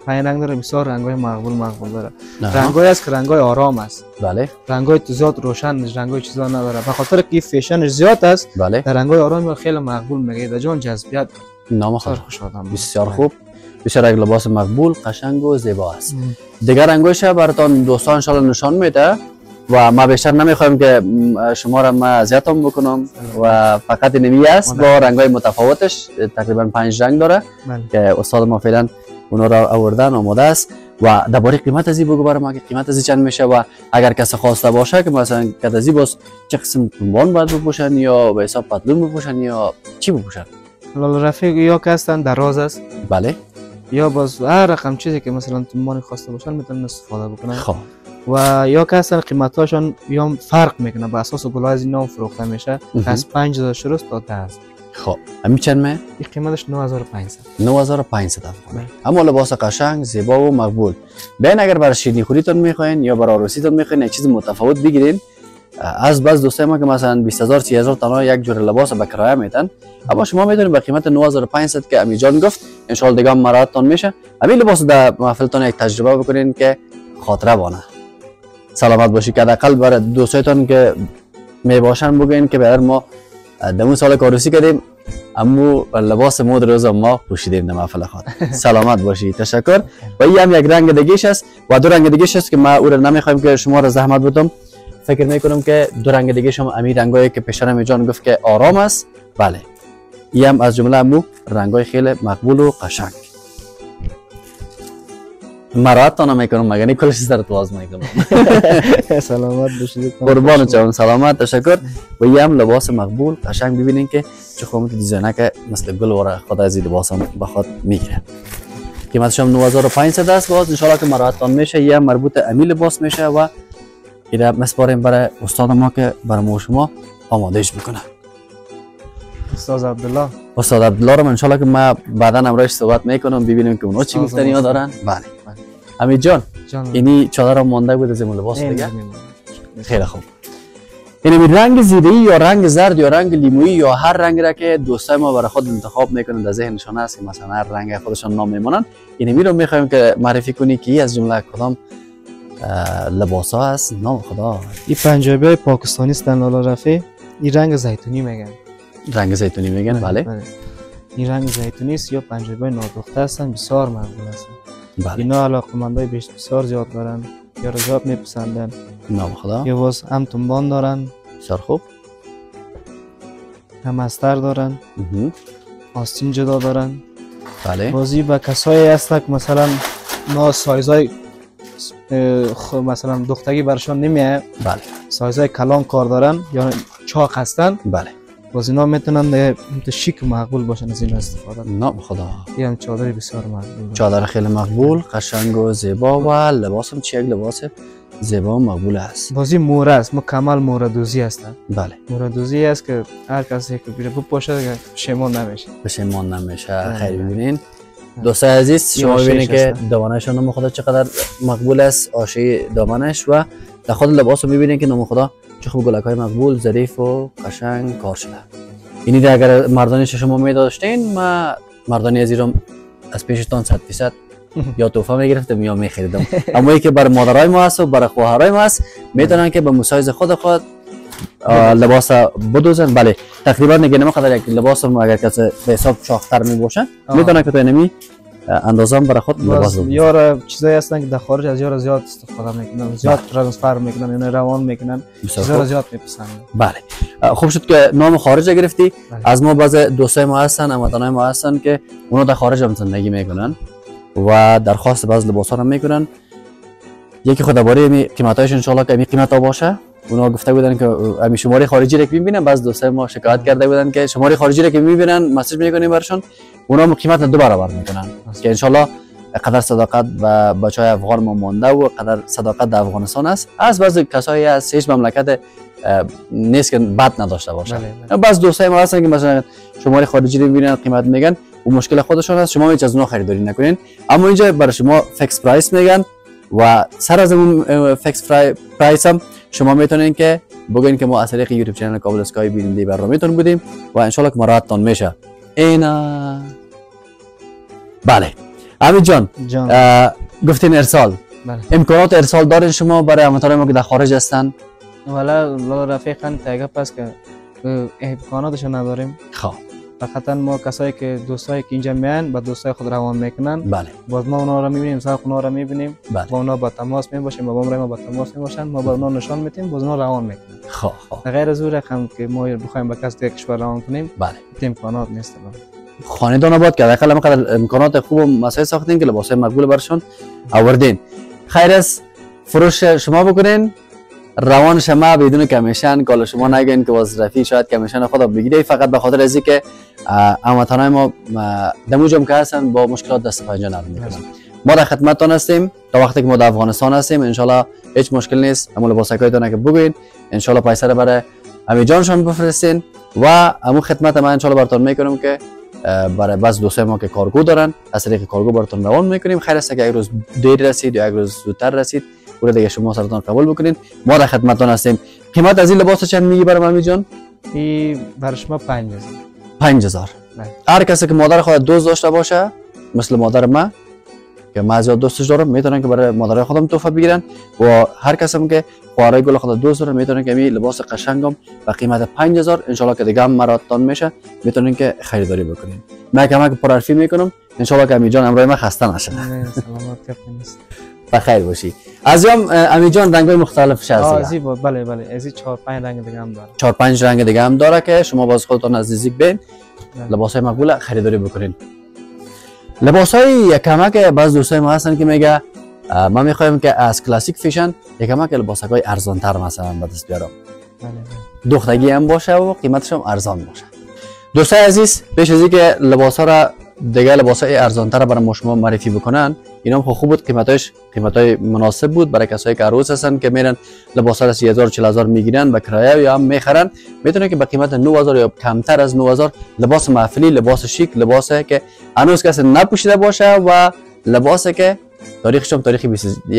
5 رنگ داره، بسیار رنگ‌های مقبول داره. رنگ‌های است که رنگ‌های آرام است. بله. رنگ‌های زیاد روشن، رنگ‌های چیزا نداره. به خاطر که فیشنش زیاد است. بله. در رنگ‌های آرام خیلی مقبول میگه. در جان جذابیت. نام خوش آدم. بسیار خوب. بسیار یک لباس مقبول، قشنگ و زیبا است. دیگر رنگ‌هاش براتون دوستان ان شاء الله نشان میده و ما بیشتر نمیخوایم که شما را ما اذیتم بکنم و فقط اینمی است با رنگ‌های متفاوتش. تقریبا 5 رنگ داره که استاد ما فعلا اونا را آوردن آماده است. و درباره قیمت ازی بگو برام که قیمت ازی چند میشه و اگر کسی خواسته باشه که مثلا کدازی باز چه قسم تنبان باید بپوشن یا به حساب پتلون بپوشن یا چی بپوشن؟ لالا رفیق یا که هستن دراز است. بله. یا باز هر رقم چیزی که مثلا تنبان خواسته باشن میتونن استفاده بکنن. خب. و یا که اصلا قیمتاشون یا فرق میکنه به اساس گلای از اینا فروخته میشه از 5000 شروع تا 10000. خب همین چند مه؟ این قیمتش 9500. 9500 افغان. اما لباس قشنگ، زیبا و مقبول. بین اگر برای شیرینی خوریتون میخواین یا برای عروسیتون میخواین یک چیز متفاوت بگیرین، از بعض دوستای ما که مثلا 20000 30000 تنها یک جور لباس به کرایه میدن، اما شما میتونید به قیمت 9500 که امی جان گفت ان شاء الله دیگه مراتون میشه. همین لباس در محفلتون یک تجربه بکنین که خاطره بانه. سلامت باشی که حداقل برای دوستایتون که میباشن بگین که برای ما دمون سال کاروسی کردیم اما لباس مود روز ما پوشیدیم در محفل خود. سلامت باشی. تشکر. و این هم یک رنگ دیگه است و دو رنگ دیگه است که ما او را نمیخوایم که شما را زحمت بدم. فکر میکنم که دو رنگ دیگه شما امی رنگایی که پیشرم جان گفت که آرام است. بله. این هم از جمله امو رنگای خیلی مقبول و قشنگ. مراد تا نمیکنم مگه کلش سر تو واز میکنم. سلامت باشید. قربان چون سلامت. تشکر. و این هم لباس مقبول قشنگ ببینین که چه خامت دیزاینر که مثل گل و خدا از این لباس هم بخواد میگیره. قیمتش هم 9500 است. باز ان شاء الله که مرادتان میشه یا مربوط امی لباس میشه و اینا مسپاریم برای استاد ما که برای شما آمادهش میکنه. استاد عبدالله. استاد عبدالله رو ان شاء الله که ما بعدا امروز صحبت میکنم ببینیم که اونا چی گفتنی ها دارن. بله. حمید جان اینی چادر مانده بود از لباس دیگه. خیلی خوب. این رنگ زیره‌ای یا رنگ زرد یا رنگ لیمویی یا هر رنگ را که دوستای ما برای خود انتخاب میکنن در ذهنشون هست که مثلا هر رنگ خودشون نام میمونن، اینمی رو میخوایم که معرفی کنی که از جمله کدام لباس ها هست. نام خدا. این پنجابی های پاکستانی هستن لالا رفیق. این رنگ زیتونی میگن. رنگ زیتونی میگن. بله. این رنگ زیتونی است یا پنجابی های نادخته هستن، بسیار مقبول هستن. بله. اینا علاقمندای بسیار زیاد دارن یا رجاب میپسندن. نام خدا. یا باز هم تنبان دارن. بسیار خوب. هم استر دارن. آستین جدا دارن. بله. بازی با کسایی هستن که مثلا ما سایزای مثلا دختگی برشان نمیه. بله. سایزای کلان کار دارن یا چاق هستن. بله. باز اینا میتونن شیک مقبول باشن از این استفاده. نام خدا. این هم چادر بسیار مقبول. چادر خیلی مقبول، قشنگ و زیبا و لباسم چه یک لباس زیبا و مقبول است. بازی موره است، مکمل موره دوزی هستن. بله. موره دوزی است که هر کسی که بیره بپوشه پشیمان نمیشه. پشیمان نمیشه. خیلی ببینین دوستای عزیز شما ببینید که دامنش نام خدا چقدر مقبول است، آشی دامنش و در خود لباس رو میبینید که نام خدا چه خوب گلک‌های مقبول ظریف و قشنگ کار شده. اینی اگر مردانیش شما می‌داشتین ما مردانی از ایران از پیشتان 100% یا تحفه میگرفتم یا میخریدم. اما ای که برای مادرای ما هست و برای خواهرای ما هست میتونن که به مسایز خود لباس بدوزن. بله تقریبا نگه نمی‌خواد یک لباس رو اگر کسی به حساب شاختر میباشن میتونن که تو اینمی اندازه برای خود لباس بدوزن. یار چیزایی هستن که در خارج از یار زیاد استفاده میکنن، زیاد ترانسفر میکنن، یعنی روان میکنن، چیزا زیاد میپسندن. بله خوب شد که نام خارج گرفتی. از ما بعض دوستای ما هستن، هموطنای ما هستن که اونا در خارج هم زندگی میکنن و درخواست بعض لباسا رو میکنن. یکی خود درباره قیمتایش ان شاء الله که این قیمتا باشه. اونا گفته بودن که امی شماره خارجی رو که میبینن، بعض دوستای ما شکایت کرده بودن که شماره خارجی رو که میبینن مسیج میکنیم برشون، اونا هم قیمت دو برابر میکنن که ان شاء الله قدر صداقت و بچهای افغان ما مانده و قدر صداقت در افغانستان است. از بعض کسایی از هیچ مملکت نیست که بد نداشته باشه. بعض دوستای ما هستن که مثلا شماره خارجی رو میبینن قیمت میگن و مشکل خودشون هست، شما هیچ از اونها خریداری نکنین. اما اینجا برای شما فیکس پرایس میگن و سر از اون فیکس پرایس هم شما میتونین که بگین که ما از طریق یوتیوب چنل کابل اسکای بیننده برنامه‌تون بودیم و ان شاء الله که مرادتان میشه. اینا بله امی جان گفتین ارسال امکانات ارسال دارین شما برای هموطنان ما که در خارج هستن؟ والا رفیقا تگه پس که امکاناتش نداریم. خب فقط ما کسایی که دوستایی که اینجا میان با دوستای خود روان میکنن. بله. باز ما اونا رو میبینیم، ساق اونا رو میبینیم. بله. با اونا با تماس میباشیم، با ما با تماس میباشن، ما با اونا نشان میدیم، باز اونا روان میکنن. خب غیر از اون رقم که ما بخوایم با کس دیگه کشور روان کنیم، بله امکانات نیست. خاندان آباد که حداقل همقدر امکانات خوب و مسائل ساختین که لباسای مقبول برشون آوردین. خیر است فروش شما بکنین، روان شما بدون کمیشن، کالا شما نگین که باز رفیق شاید کمیشن خدا بگیره، فقط به خاطر از اینکه هموطنان ما دموجم که هستن با مشکلات دست پنجه نرم میکنن. ما در خدمتتان هستیم تا وقتی که ما در افغانستان هستیم. ان شاء الله هیچ مشکل نیست، اما لباسایتون که بگوین ان شاء الله پیسه برای امی جانشان بفرستین و همون خدمت ما ان شاء الله براتون میکنیم که برای بعض دوستای ما که کارگو دارن از طریق کارگو براتون روان میکنیم. خیر است که یک روز دیر رسید یا یک روز زودتر رسید اون دیگه شما سرتون قبول بکنین، ما در خدمتتون هستیم. قیمت از این لباس چند میگی برای امی جان؟ این برای شما 5000. 5000. هر کسی که مادر خود دوست داشته باشه مثل مادر ما که من زیاد دوستش دارم میتونن که برای مادر خودم تحفه بگیرن و هر کسی هم که خواهرای گل خود دوست داره میتونن که می لباس قشنگم به قیمت 5000 ان شاء الله که دیگه هم مراتون میشه میتونن که خریداری بکنین. من کمک پرحرفی میکنم ان شاء الله که امی جان امروز ما خسته نشه. سلامت بخیر باشی. از یم امی جان رنگ‌های مختلفش هست. ازی بله بله ازی 4 5 رنگ دیگه هم داره. 4-5 رنگ دیگه هم داره که شما باز خودتون نزدیک بین لباسای مقبول خریداری بکنین. لباسای کمک بعض دوستای ما هستن که میگه ما میخوایم که از کلاسیک فیشن کمک لباسای ارزان تر مثلا به دست بیارم. دختگی هم باشه و قیمتش هم ارزان باشه. دوستای عزیز پیش از اینکه لباسا را دیگه لباسای ارزان تر برای شما معرفی بکنن، اینا هم خوب بود، قیمتای مناسب بود برای کسایی که عروس هستن که میرن لباسا را 30000-40000 میگیرن به کرایه یا هم میخرن، میتونه که به قیمت 9000 یا کمتر از 9000 لباس محفلی، لباس شیک، لباسی که هنوز کسی نپوشیده باشه و لباسی که تاریخش هم تاریخ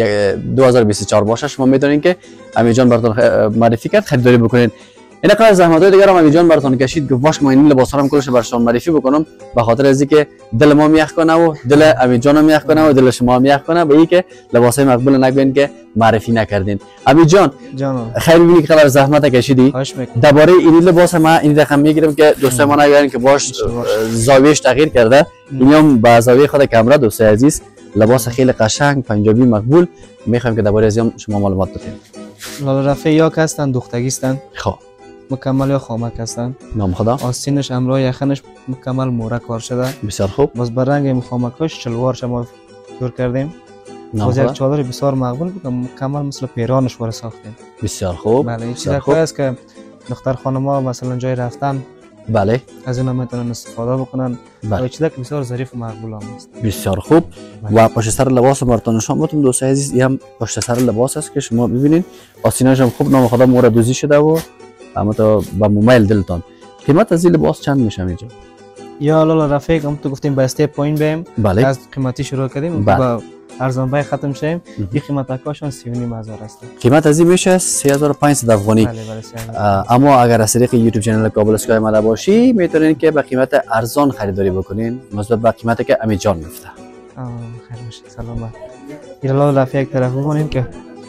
2024 باشه شما میتونین که امی جان براتون معرفی کرد خریداری بکنین. اینا کار زحمت‌های دیگه رو امی جان براتون کشید که واش ما این لباسا رو کلش براتون معرفی بکنم به خاطر از اینکه دل ما میخ کنه و دل امی جان میخ کنه و دل شما میخ کنه به اینکه لباسای مقبول نگوین که معرفی نکردین. امی جان خیلی میگی که زحمت کشیدی. درباره این لباس ما این رقم میگیرم که دوستای ما نگن که باش زاویهش تغییر کرده، اینم با زاویه خود کامرا. دوستای عزیز لباس خیلی قشنگ پنجابی مقبول میخوایم که درباره ازم شما معلومات بدین. لاله رفیع یا هستن دختگی هستن، خب مکمل یا خامک هستن. نام خدا. آستینش امراه یخنش مکمل موره کار شده. بسیار خوب. باز بر رنگ خامکاش شلوارش ما جور کردیم. باز یک چادر بسیار مقبول بود مکمل مثل پیرانش واره ساختیم. بسیار خوب. بله این چیز خوب است که دختر خانم‌ها مثلا جای رفتن بله از اینا میتونن استفاده بکنن. بله. و چیزی که بسیار ظریف و مقبول است. بسیار خوب. و پشت سر لباس براتون نشون میدم دوستای عزیز، این هم پشت سر لباس است که شما ببینید آستینش هم خوب نام خدا موره دوزی شده و اما تو با موبایل دلتون. قیمت از این لباس چند میشه اینجا؟ یا لالا رفیق هم تو گفتیم با استپ پوینت بریم. بله. از قیمتی شروع کردیم با ارزان بای ختم شیم. این قیمت اکاشون 39000 است. قیمت از این میشه 3500 افغانی. بله بله. اما اگر از طریق یوتیوب چنل کابل اسکای ماده باشی میتونین که به قیمت ارزان خریداری بکنین مثلا به قیمتی که امی جان میفته. خیر باشه سلامت. لالا رفیق طرف بکنیم که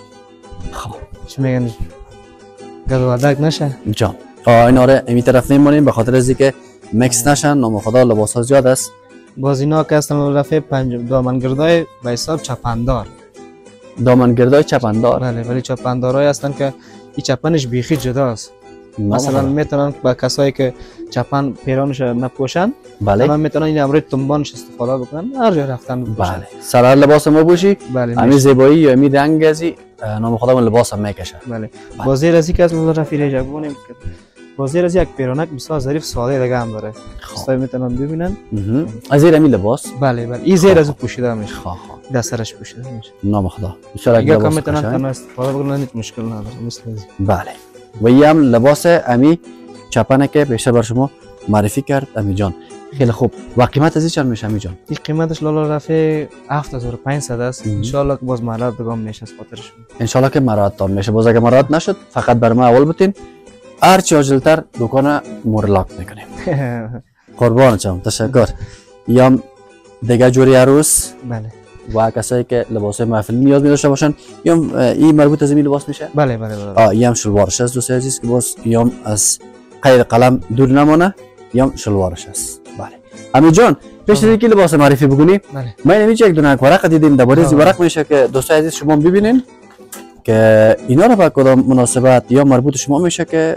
خب چی میگن گدوادک نشه جان. این آره امی طرف نمیمونیم به خاطر از اینکه مکس نشن. نام خدا لباس ها زیاد است. باز اینا که هستن رفیق دامنگردای به حساب چپندار. دامنگردای چپندار. بله ولی چپندارای هستن که این چپنش بیخی جداست. مثلا میتونن با کسایی که چپن پیرانش نپوشن بله الان میتونن این امروز تنبانش استفاده بکنن هر جا رفتن بپوشن. بله سرار لباس ما بوشی. بله همین زیبایی یا همین رنگ ازی نام خدا من لباس هم میکشه. بله بازی رازی که از مولا رفیق رجبونیم که بازی رازی یک پیرانک بسیار ظریف ساده دیگه هم داره. دوستای میتونن ببینن. از زیر همین لباس. بله بله این زیر از پوشیده میشه. دستش پوشیده میشه. نام خدا بسیار یک لباس میتونن تنها استفاده بکنن هیچ مشکل نداره مثل بله و این هم لباس امی چپنه که بیشتر بر شما معرفی کرد امی جان. خیلی خوب. و قیمت از چند میشه امی جان؟ این قیمتش لالا رفیع 7500 است. ان شاء الله که باز مراد دگام میشه از خاطرشون. ان شاء الله که مراد تان میشه. باز اگه مراد نشد فقط بر ما اول بتین هر چی عاجلتر دکان مورلاک میکنیم. قربان چم تشکر. یا دیگه جوری عروس بله و کسایی که لباس محفلی نیاز داشته باشن یا این مربوط از این لباس میشه. بله بله این هم شلوارش است دوستان عزیز که باز یا از قید قلم دور نمانه یا شلوارش است. بله امی جان پیش از که لباس معرفی بکنی من نمیشه یک دونه ورق دیدیم درباره این ورق میشه که دوستان عزیز شما ببینین که اینا رو با کدام مناسبت یا مربوط شما میشه که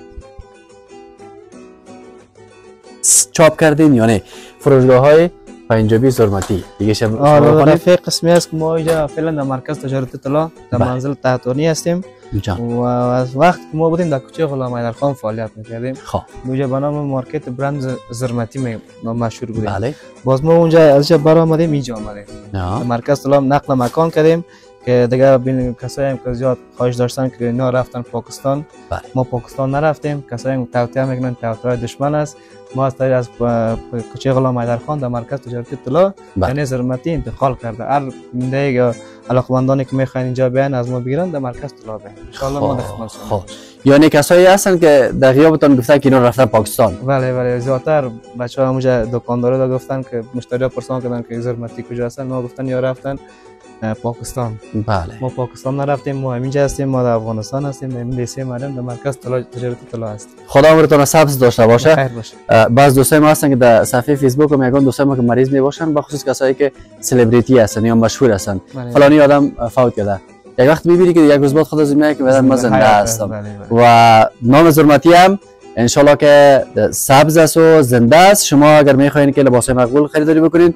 چاپ کردین یا نه. فروشگاه های پنجابی زرمتی دیگه شما رفیق قسمی است که ما اینجا فعلا در مرکز تجارت طلا در منزل تحتانی هستیم و از وقت که ما بودیم در کوچه غلام حیدرخان فعالیت میکردیم. اونجا به نام مارکت برند زرمتی مشهور بودیم. بله باز ما اونجا ازش برآمدیم اینجا آمدیم مرکز طلا نقل مکان کردیم که دیگه بین کسایی هم که زیاد خواهش داشتن که اینا رفتن پاکستان. ما پاکستان نرفتیم. کسایی هم توطئه میکنن توطئه دشمن است. ما از طریق از کوچه غلام حیدرخان در مرکز تجارتی طلا یعنی زرمتی انتقال کرده. هر دیگه علاقمندانی که میخواین اینجا بیان از ما بگیرن در مرکز طلا بیان ان شاء الله ما دخمل شما. یعنی کسایی هستن که در غیابتون گفتن که اینا رفتن پاکستان. بله بله زیادتر بچه‌ها اونجا دکاندارا گفتن که مشتری‌ها پرسان کردن که زرمتی کجا هستن. ما گفتن یا رفتن پاکستان. بله ما پاکستان نرفتیم. ما همینجا هستیم. ما در افغانستان هستیم. در لیسه مریم در مرکز تجارت طلا هستیم. خدا عمرتون سبز داشته باشه. خیر باشه. بعض دوستای ما هستن که در صفحه فیسبوک و میگن دوستای ما که مریض میباشن به خصوص کسایی که سلبریتی هستن یا مشهور هستن. فلانی آدم فوت کرده. یک وقت میبینی که یک روز بعد خدا زمینه که بدن ما زنده هستم و نام زرمتی هم ان شاء الله که سبز است و زنده است. شما اگر میخواین که لباس مقبول خریداری بکنید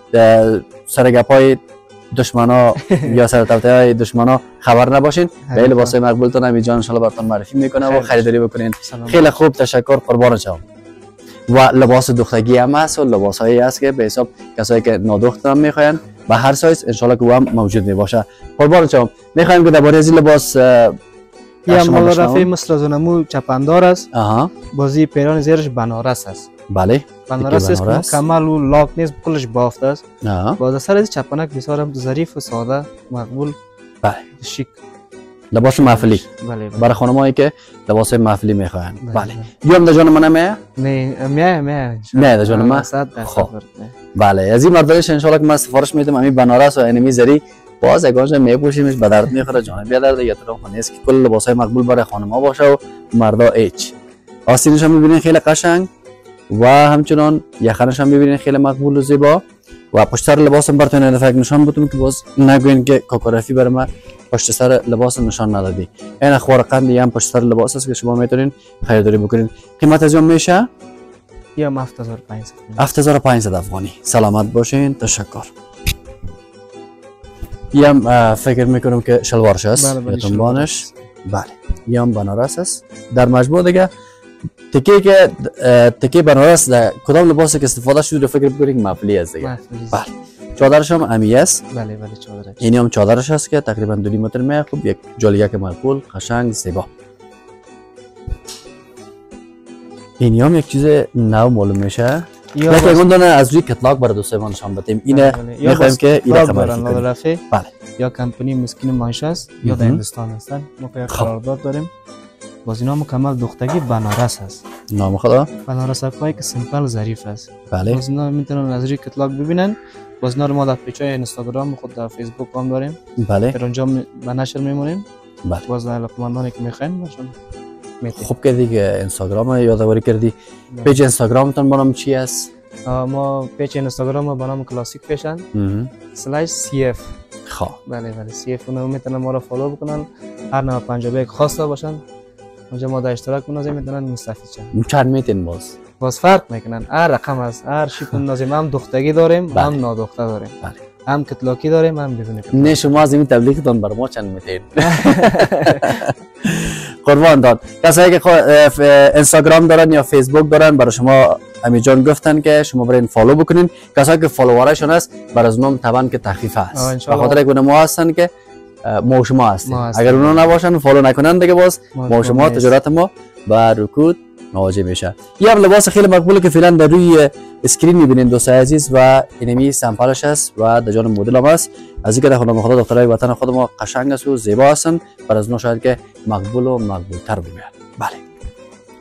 سر گپای دشمنا یا سر توطئه دشمنا خبر نباشین. به لباس مقبولتون همین جان ان شاء الله براتون معرفی میکنه و خریداری بکنین. خیلی خوب تشکر قربان شما. و لباس دختگی هم هست و لباس هایی هست که به حساب کسایی که نادخت هم میخواین به هر سایز ان شاء الله که هم موجود میباشه. قربان شما. میخوایم که درباره از لباس یا مال رفیع مثل زنمو چپندار است. بازی پیران زیرش بنارس است. بله بنارس است که کمال و لاک نیست کلش بافت است. باز سر از چپنک بسیار ظریف و ساده مقبول. بله شیک لباس محفلی. بله برای خانمایی که لباس محفلی میخواین. بله بیام در جان من نه نه در جان من. بله از این مردش ان شاء الله که من سفارش میدم همین بنارس و اینمی زری باز اگه میپوشیمش به درد میخوره جان بیا درد یا طرف نیست که کل لباسای مقبول برای خانم‌ها باشه و مردا ایچ. آستینش هم میبینین خیلی قشنگ و همچنان یخنش هم میبینین خیلی مقبول و زیبا و پشت سر لباس هم براتون این فکر نشان بدم که باز نگوین که کاکارفی برای من پشت سر لباس نشان ندادی. این اخبار قندی هم پشت سر لباس است که شما میتونین خریداری بکنین. قیمت از اون میشه یا 7500 7500 افغانی. سلامت باشین. تشکر. یم فکر میکنم که شلوارش است یا تنبانش. بله یم بنارس است در مجموع دیگه تکیه بنارس در کدام لباسی که استفاده شده رو فکر بکنید محفلی است دیگه. بله چادرش هم امی است. بله بله چادرش اینی هم چادرش است که تقریبا 2 متر میه. خوب یک جالیه که مقبول قشنگ زیبا. اینی هم یک چیز نو معلوم میشه. یک گندانه از روی کتلاگ برای دوستای ما نشان بدیم. اینه میخوایم که این رقم معرفی کنیم. بله یا کمپانی مسکین ماهیش است یا در هندوستان هستن. ما که قرارداد داریم. باز اینا مکمل دختگی بنارس هست. نام خدا بنارس هایی که سیمپل ظریف است. بله باز اینا میتونن از روی کتلاگ ببینن. باز اینا رو ما در پیج‌های اینستاگرام خود در فیسبوک هم داریم. بله در اونجا به نشر میمونیم. بله باز علاقمندانی که میخواین باشن. خوب کردی که اینستاگرام یادآوری کردی. پیج اینستاگرامتون با نام چی است؟ ما پیج اینستاگرام با نام کلاسیک فیشن /CF. خب بله بله CF اونو میتونن ما رو فالو بکنن. هر نوع پنجابی خواسته باشن اونجا ما در اشتراک منازیم میتونن مستفید شن. چند میتین باز فرق میکنن. هر رقم است هر شیپ منازیم هم دختگی داریم هم نادخته داریم. بله هم کتلاکی داریم هم بدون کتلاکی. نه شما از این تبلیغتون بر ما چند میتین. قربان داد. کسایی که اینستاگرام دارن یا فیسبوک دارن برای شما امی جان گفتن که شما برین فالو بکنین. کسایی که فالوورایشون هست برای از اونم طبعا که تخفیف هست. به خاطر اینکه ما هستن که ما شما هستیم. اگر اونا نباشن فالو نکنن دیگه باز ما شما تجارت ما با رکود مواجه میشه. یه هم لباس خیلی مقبوله که فعلا در روی اسکرین میبینین دوستای عزیز و اینمی سمپلش است و در جان مدل هم است. از اینکه خدا خدا دخترای وطن خود ما قشنگ است و زیبا هستن. بر از اونها شاید که مقبول و مقبول تر بگوید. بله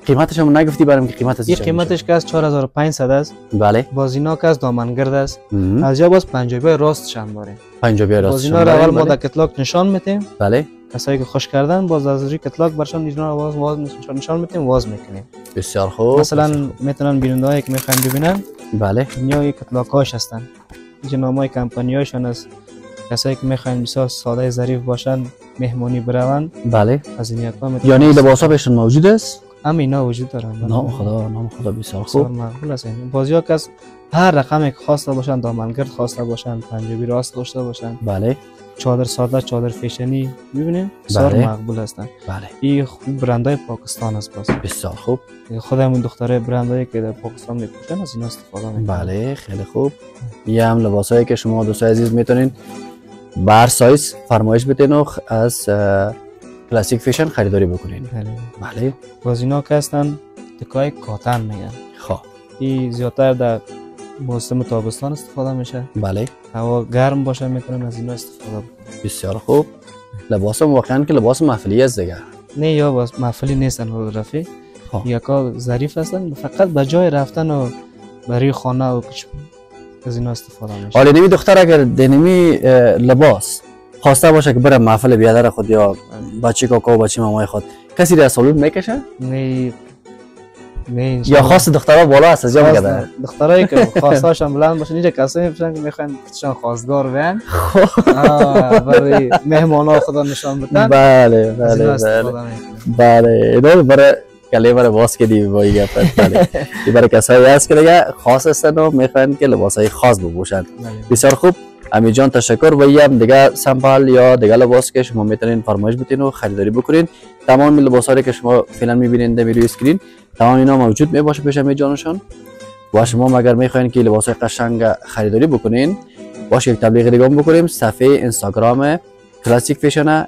قیمتش هم نگفتی برام که قیمت از این قیمتش که از 4500 است. بله. بازینا که از دامنگرد است. از جا باز پنجابی راستش هم داره. پنجابی راستش. بازینا را اول ما در کتلاک نشان میتیم. بله. کسایی که خوش کردن باز از روی کتلاک برشان اینا واز نشان میتیم، واز میکنیم. بسیار خوب. مثلا میتونن بیننده‌ای که میخوان ببینن. بله. اینجا کتلاکاش هستن. اینجا نامای کمپانی‌هاشون است. کسایی که میخوان بسیار ساده ظریف باشن، مهمانی بروند. بله. از این یکا یعنی لباسا بهشون موجود است؟ اینا وجود دارن. نام خدا بسیار خوب. مقبول است. بازی‌ها که از هر رقمی که خواسته باشن، دامنگرد خواسته باشن، پنجابی راست داشته باشن. بله. چادر ساده، چادر فیشنی ببینید بسیار مقبول هستن. بله. این برندهای پاکستان است باز. بسیار خوب. خودمون دختره برندایی که در پاکستان میپوشن از اینا استفاده میکنن. بله خیلی خوب. این هم لباسایی که شما دوستای عزیز میتونین به هر سایز فرمایش بدین و از کلاسیک فیشن خریداری بکنین. بله. باز اینا که هستن تکای کاتن میگن. خب این زیادتر در موسم تابستان استفاده میشه. بله. هوا گرم باشه میتونن از اینا استفاده بکنن. بسیار خوب. لباس واقعا که لباس محفلی است دیگه. نه یا باز محفلی نیستن رفیق. یکا ظریف هستن، فقط به جای رفتن و برای خانه و از اینا استفاده میشه. حالا نمی دختر اگر دنمی لباس خواسته باشه که بره محفل بیادر خود یا بچه کاکا و بچه مامای خود، کسی در سالون میکشه؟ نه یا خاص دخترها بالا هست از جا میگه؟ دخترایی که خواستاشون بلند باشه اینجا کسایی میشن که میخوان کتشان خواستگار بیان برای مهمانا خدا نشان بدن. بله اینو برای کلی برای باز که دیگه بایی گفت. بله این برای کسایی هست که دیگه خاص هستن و میخوان که لباسای خاص بپوشن. بسیار خوب امی جان تشکر. و هم دیگه سمپل یا دیگه لباس که شما میتونین فرمایش بدین و خریداری بکنین. تمام لباسایی که شما فعلا میبینید در روی اسکرین تمام اینا موجود میباشه پیش امی جانشان. و شما اگر میخواین که لباسای قشنگ خریداری بکنین باشه یک تبلیغ دیگه بکنیم. صفحه اینستاگرام کلاسیک فیشن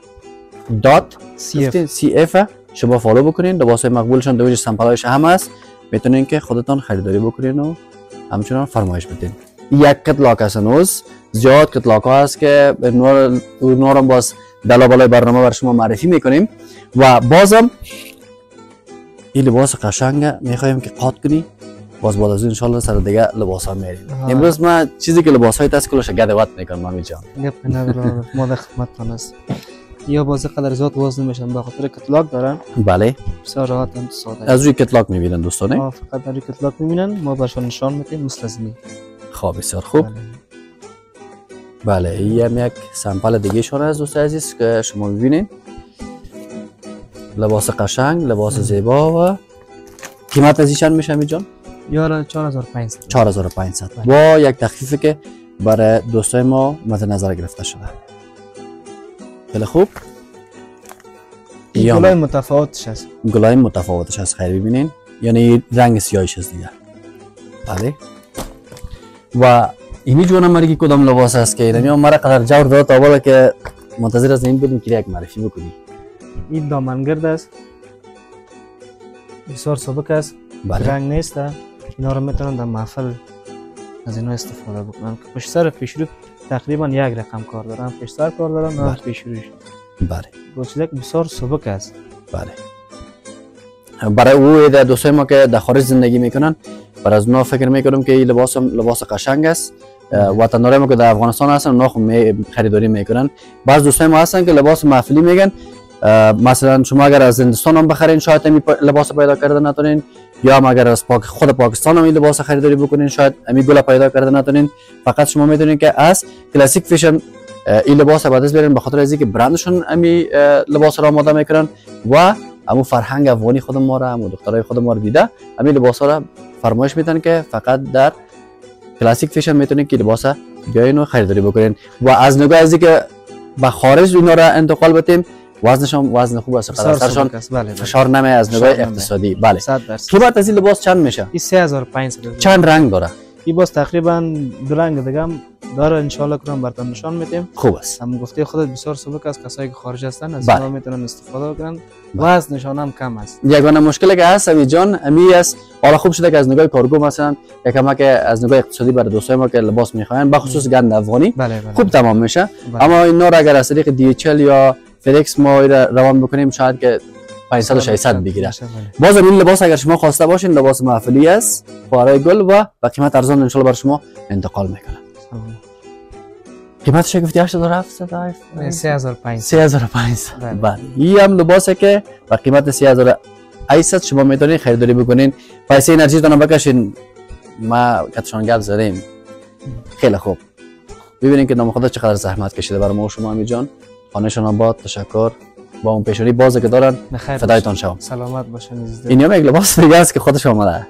.cf شما فالو بکنین. لباسای مقبولشان دویج سمپلایش هم هست، میتونین که خودتان خریداری بکنین و همچنان فرمایش بدین. یک کتلاک هست هنوز زیاد کتلاک ها هست که نورم باز دلا بالای برنامه بر شما معرفی میکنیم. و بازم این لباس قشنگ میخوایم که قاط کنی، باز بعد از این انشالله سر دیگه لباس ها میریم. امروز ما چیزی که لباس های دست کلوش گده وقت میکنم مامی جان. گپ نداره ما در خدمتتان است. یا باز قدر زیاد وزن نمیشن به خاطر کتلاک دارن. بله بسیار راحت هم ساده. از روی کتلاک میبینن دوستان. فقط در روی کتلاک میبینن، ما برشان نشان میدیم مثل از این. خب بسیار خوب. بله این یک سمپل دیگه شون است دوست عزیز که شما میبینین. لباس قشنگ، لباس زیبا. و قیمت از ایشان میشه می جان؟ یارا 4500. 4500 با یک تخفیفی که برای دوستای ما مد نظر گرفته شده. خیلی خوب. گلای متفاوتش هست. گلای متفاوتش هست خیلی ببینین، یعنی رنگ سیاهیش هست دیگه. بله. و اینی جوانم مرگی کدام لباس هست که اینمی مرا قدر جور داد تا بالا که منتظر از این بودیم که یک معرفی بکنی. این دامنگرد است، بسیار سبک است. بله. رنگ نیست. اینا رو میتونن در محفل از اینا استفاده بکنن که پشت سر پیشرو تقریبا یک رقم کار دارن، پشت سر کار دارن و پیشروش. بله. گوشتک بسیار سبک است. بله. برای او دوستای ما که در خارج زندگی میکنن برای از اونا فکر میکنم که این لباس قشنگ است. وطندارای ما که در افغانستان هستن اونا خریداری میکنن. بعض دوستای ما هستن که لباس محفلی میگن. مثلا شما اگر از هندوستان هم بخرین شاید این لباس پیدا کرده نتونین، یا هم اگر از خود پاکستان هم این لباس خریداری بکنین شاید امی گل پیدا کرده نتونین. فقط شما میدونین که از کلاسیک فیشن این لباس بعد از برین به خاطر از اینکه برندشون امی لباس را آماده میکنن و امو فرهنگ افغانی خود ما را، امو دخترای خود ما را دیده امی لباس را فرمایش میدن که فقط در کلاسیک فیشن میتونین که لباس بیاین و خریداری بکنین. و از نگاه از اینکه به خارج اینا را انتقال بدیم وزنشون وزن خوب است، قدرشون فشار نمی از نگاه اقتصادی. بله. قیمت از این لباس چند میشه؟ این 3500. چند رنگ داره؟ این باز تقریبا دو رنگ دیگه هم داره، ان شاء الله کنم براتون نشان میدیم. خوب است. هم گفته خودت بسیار سبک است، کسایی که خارج هستن از اینا میتونن استفاده کنن. وزنشون هم کم است. یگانه مشکلی که هست امی جان امی است، حالا خوب شده که از نگاه کارگو مثلا یکم که از نگاه اقتصادی برای دوستای ما که لباس میخواین به خصوص گند افغانی خوب تمام میشه. اما اینا را اگر از طریق DHL یا فلکس ما روان بکنیم شاید که 500 و 600 بگیره. باز این لباس اگر شما خواسته باشین لباس محفلی است پاره گل و با قیمت ارزان ان شاء الله بر شما انتقال میکنه. قیمتش گفتی 8700 3500. بله این هم لباسه که با قیمت 3800 شما میتونید خریداری بکنین. پیسه انرژیتون بکشین. ما کتشان گپ زدیم. خیلی خوب. ببینید که نام خدا چقدر زحمت کشیده برای ما و شما امی جان. خانه‌شان آباد. تشکر. با اون پیشونی بازی که دارن فدایتان شوم. سلامت باشین. این هم یک لباس دیگه است که خودش آمده.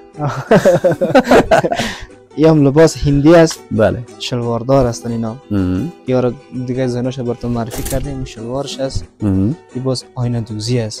این هم لباس هندی است. بله. شلواردار است اینا. یارو دیگه زناش براتون معرفی کردیم. شلوارش است. این باز آینه دوزی است.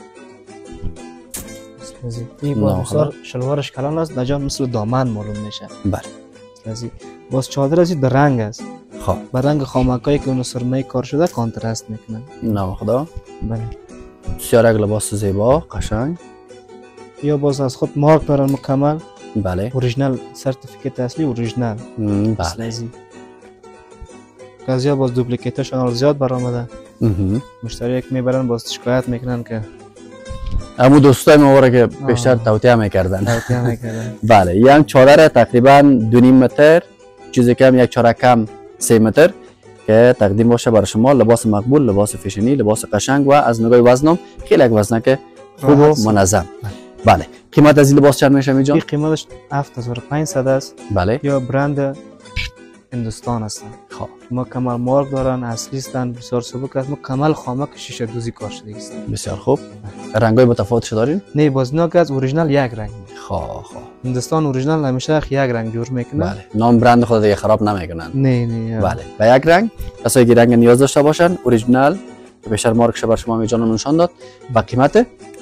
این باز شلوارش کلان است. نجا مثل دامن معلوم میشه. بله. لذی باز چادر از در رنگ است. خب با رنگ خامکایی که اون سرمه کار شده کانتراست میکنه. نه خدا. بله. بسیار یک لباس زیبا قشنگ. یا باز از خود مارک دارن مکمل. بله. اوریجینال سرتیفیکیت اصلی اوریجینال. بله. لذی بعضیا باز دوپلیکیتشون زیاد برآمده. مشتری یک میبرن باز شکایت میکنن که امو دوستای ما که بیشتر توطئه میکردن. بله یه هم چادر تقریبا 2.5 متر چیزی کم یک چهار کم 3 متر که تقدیم باشه برای شما. لباس مقبول، لباس فیشنی، لباس قشنگ و از نگاه وزنم خیلی یک وزنک خوب و منظم. بله قیمت از این لباس چند میشه میجان؟ این قیمتش 7500 است. بله. یا برند هندوستان هستن. خب مکمل مارک دارن، اصلی هستن، بسیار سبک است. مکمل خامک شیشه دوزی کار شده است. بسیار خوب. رنگای متفاوتش دارین؟ نه باز نه که از اوریجینال یک رنگ. خب هندوستان اوریجینال همیشه یک رنگ جور میکنه. بله نام برند خود دیگه خراب نمیکنن. نه بله با یک رنگ کسایی که رنگ نیاز داشته باشن اوریجینال که بیشتر مارکش بر شما میجانم نشان داد با قیمت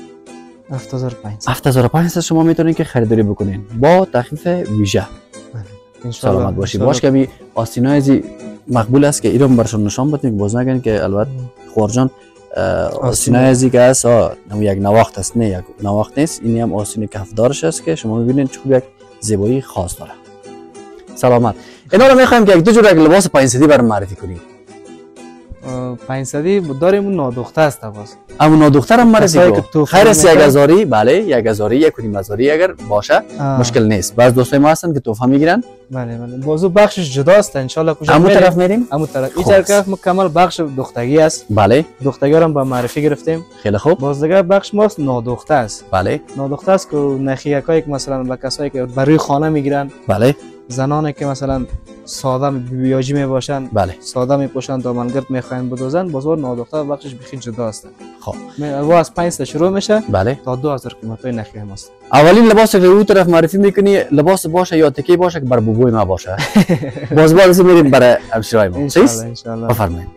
7500 شما میتونید که خریداری بکنین با تخفیف ویژه. سلامت باشی. باش که می آستینای از مقبول است که ایران برشون نشان بدیم باز نگن که البته خورجان آستینای ازی که است یک نواخت است. نه یک نواخت نیست. این هم آستین کفدارش است که شما میبینید چه خوب یک زیبایی خاص داره. سلامت. اینا رو میخوایم که یک دو جور یک لباس 500 برام معرفی کنید. 500 داریم اون نادخته است باز. اما نادختر هم معرفی کن. خیر است 1000 بله 1000 1.5 اگر باشه مشکل نیست. بعض دوستای ما هستن که تحفه میگیرن. بله بازو بخشش جداست ان شاء الله. کجا همون طرف میریم؟ همون طرف. این طرف مکمل بخش دختگی است. بله. دختگی رو هم با معرفی گرفتیم. خیلی خوب. باز دیگه بخش ماست نادخته است. بله. نادخته است که نخیکایی که مثلا با کسایی که برای خانه میگیرن. بله. زنانی که مثلا ساده بیاجی میباشن. بله. ساده میپوشن دامنگرد میخواین بدوزن بازار نادخته بخشش بخیر جدا است. خب. و از 5 تا شروع میشه. بله. تا 2000 قیمتای نخی هم است. اولین لباس که اون طرف معرفی میکنی لباس باشه یا تکی باشه که بر بوبوی ما باشه. باز میریم برای همشرای ما. ان شاء الله. بفرمایید.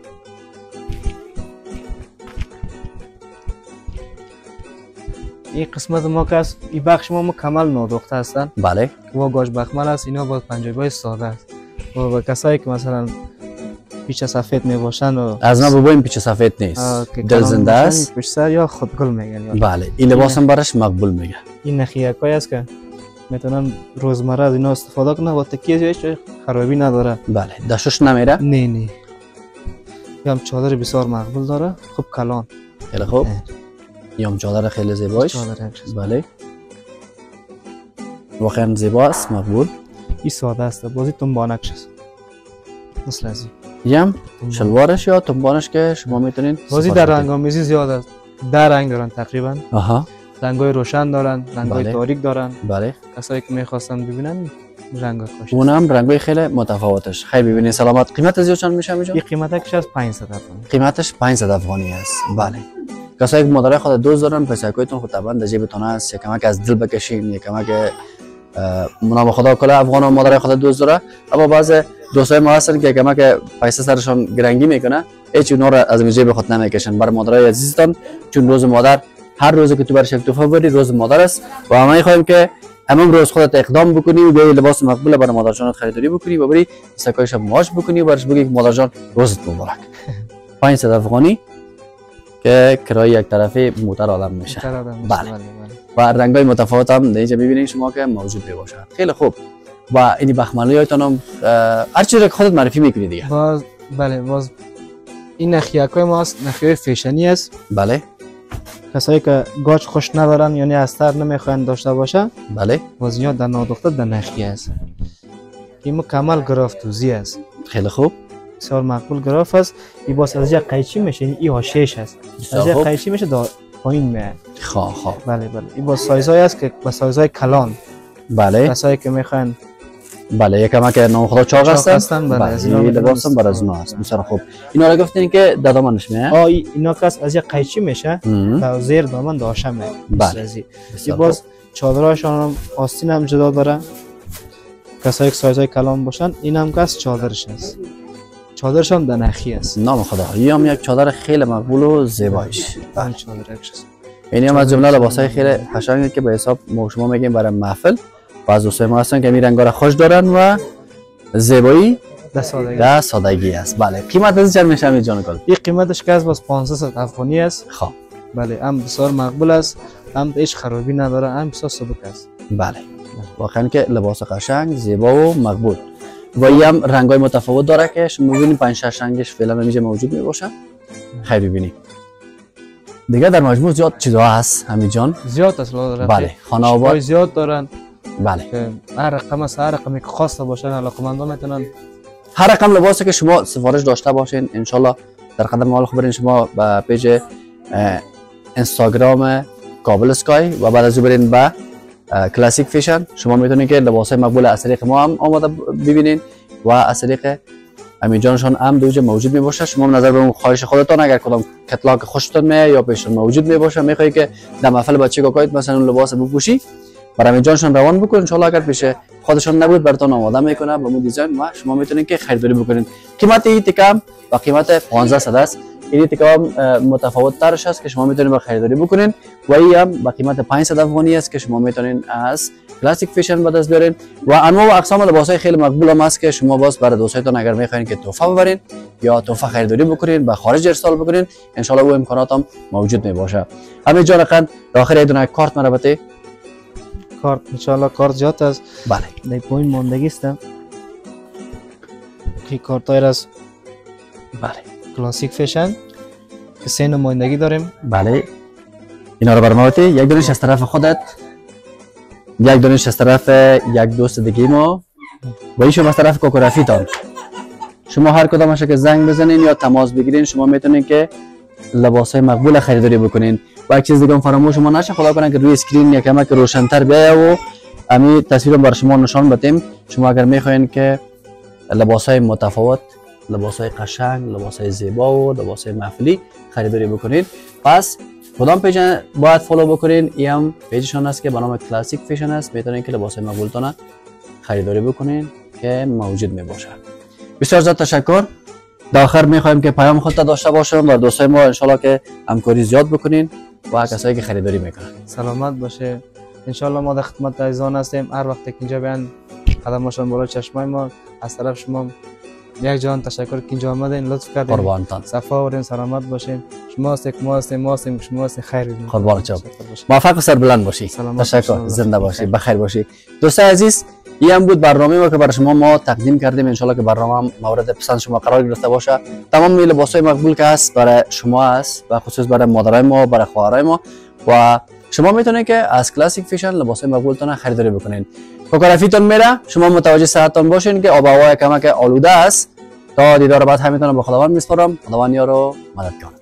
این قسمت ما که است این بخش ما مکمل نادخته هستن. بله. و گاج بخمل است. اینا با پنجابی ساده است. و با کسایی که مثلا پیچ سفید می باشن و از ما ببین پیچ سفید نیست. دل زنده است. پیچ سر یا خودگل میگن. بله این لباس هم براش مقبول میگه. این نخیکای است که میتونن روزمره از اینا استفاده کنن و تکیه هیچ خرابی نداره. بله دشش نمیره؟ نه هم چادر بسیار مقبول داره. خوب کلان. خیلی خوب. هم چادر خیلی زیباش. بله. واقعا زیباست مقبول. این ساده است. بازی تنبانکش است. مثل از یم شلوارش یا تنبانش که شما میتونین بازی در رنگ‌آمیزی زیاد است. در رنگ دارن تقریبا. رنگ‌های روشن دارن، رنگ‌های تاریک دارن. بله. کسایی که می‌خواستن ببینن رنگ کاش. اونم رنگ‌های خیلی متفاوتش. خیلی ببینید سلامت. قیمت از چند میشه اینجا؟ این قیمتش از 500 افغانی. قیمتش 500 افغانی است. بله. کسایی که مادرای خود دوست دارن پسرکایتون خود طبعا در جیبتون است. یکم از دل بکشین، یکم که منام خدا کلا افغان و مادرای خود دوست داره. اما بعضی دوستای ما هستن که یکم که پیسه سرشون گرنگی میکنه. هیچ اونها را از جیب خود نمیکشن. بر مادرای عزیزتان چون روز مادر هر روزی که تو برش یک تحفه بری روز مادر است و ما میخوایم که همون روز خودت اقدام بکنی و بیای لباس مقبول برای مادر جانت خریداری بکنی و بری سکایش ماش بکنی و برش بگی که مادر جان روزت مبارک. 500 افغانی که کرایه یک طرفه موتر آدم میشه. بله. و رنگای متفاوت هم در اینجا ببینید شما که موجود باشه. خیلی خوب. و اینی بخملیاتون هم هر چیزی که خودت معرفی میکنی دیگه. بله باز این نخیکای ما است. نخیای فیشنی است. بله. کسایی که گاچ خوش ندارن یعنی استر نمیخواین داشته باشه بله وزنیات در نادخته در نخی است. این مکمل گرافتوزی است. خیلی خوب بسیار مقبول گراف است. این باز از یک قیچی میشه، این هاشیش است. از یک قیچی میشه تا پایین میاد. خواه بله بله. این باز سایزهای است که با سایزهای کلان. بله کسایی که میخواین بله یکم که نام خدا چاق هستن بله از اینا لباس هم برای اونا است. بسیار خوب. اینا را گفتین که در دامنش میاد؟ اینا کس از یک قیچی میشه تا زیر دامن داشه میاد. بله. این باز چادرهاشون هم آستین هم جدا داره. کسایی که سایزهای کلان باشن این هم کس چادرش است. چادرش هم دنخی است. نام خدا. این هم یک چادر خیلی مقبول و زیبایش. بله چادرش است. این هم از جمله لباسای خیلی قشنگه که به حساب ما شما میگیم برای محفل. بعض دوستای ما هستن که می رنگا را خوش دارن و زیبایی ده سادگی است. بله قیمت از چند میشه می جان گل؟ این قیمتش که از باز 500 افغانی است. خب بله هم بسیار مقبول است، هم هیچ خرابی نداره، هم بسیار سبک است. بله واقعا که لباس قشنگ زیبا و مقبول و این هم رنگای متفاوت داره که شما ببینید 5 6 رنگش فعلا اینجا موجود می باشه. خیلی ببینید دیگه در مجموع زیاد چیزا هست همین جان. زیاد است داره. بله خانه آباد زیاد دارن. بله که هر رقم است، هر رقمی که خواسته باشن علاقه‌مندان میتونن هر رقم لباسی که شما سفارش داشته باشین ان شاء الله در قدم اول خبرین شما به پیج اینستاگرام کابل اسکای و بعد از اون برین به کلاسیک فیشن شما میتونید که لباسای مقبول از طریق ما هم آماده ببینین و از طریق امین جانشان هم دوجه موجود می باشه. شما نظر به اون خواهش خودتان اگر کدام کتلاک خوشتون میاد یا پیشتون موجود می باشه میخوای که در محفل بچه کوکایت مثلا اون لباس بپوشی برای امین جانشان روان بکن ان شاء الله اگر پیش خودشون نبود براتون آماده میکنه با اون دیزاین و شما میتونید که خریداری بکنین. قیمت این تکم با قیمت 1500 است. این تکم متفاوت ترش است که شما میتونید با خریداری بکنین و این هم با قیمت 500 افغانی است که شما میتونین از کلاسیک فیشن به دست بیارین و انواع و اقسام لباسای خیلی مقبول هم است که شما باز برای دوستایتون اگر میخواین که تحفه ببرین یا تحفه خریداری بکنین به خارج ارسال بکنین ان شاء الله او امکانات هم موجود می باشه. همین جان قند داخل یه دونه کارت مربوطه کارت ان شاء الله کارت زیاد است. بله در پایین ماندگی است که کارت های است. بله کلاسیک فیشن که 3 نمایندگی داریم. بله اینا رو برماوتی یک دونش از طرف خودت یک دونش از طرف یک دوست دیگه ما و ایشون از طرف کوکورافیتان. شما هر کدامش که زنگ بزنین یا تماس بگیرین شما میتونین که لباسای مقبول خریداری بکنین و یک چیز دیگه هم فراموش شما نشه خدا کنه که روی اسکرین یکم که روشن‌تر بیاید و امی تصویر رو بر شما نشان بدیم. شما اگر میخواین که لباسای متفاوت لباسای قشنگ لباسای زیبا و لباسای محفلی خریداری بکنید پس کدام پیج باید فالو بکنین؟ این هم پیجشان است که به نام کلاسیک فیشن است. میتونین که لباسای مقبولتون خریداری بکنین که موجود می باشه. بسیار زیاد تشکر. در آخر میخوایم که پیام خودت داشته باشم و دوستای ما ان شاء الله که همکاری زیاد بکنین و کسایی که خریداری میکنن سلامت باشه. ان شاء الله ما در خدمت عزیزان هستیم. هر وقت که اینجا بیان قدمشون بالا چشمای ما از طرف شما یک جان تشکر که اینجا آمدین لطف کردین. قربانتان. صفا ورین سلامت باشین. شما هستید ما هستیم ما هستیم شما هستید خیر. قربان شما. موفق و سربلند باشی. تشکر. زنده باشی. بخیر باشی. دوستان عزیز این هم بود برنامه ما که برای شما ما تقدیم کردیم. ان شاء الله که برنامه مورد پسند شما قرار گرفته باشه. تمام لباسای مقبول که هست برای شما است و خصوص برای مادرای ما برای خواهرای ما و شما میتونید که از کلاسیک فیشن لباسای مقبولتون خریداری بکنین. کوکورافیتون میره شما متوجه صحتتون باشین که آب و هوا کمک آلوده است. تا دیدار بعد همتون با خداوند میسپارم. خداوند یارو مددگار.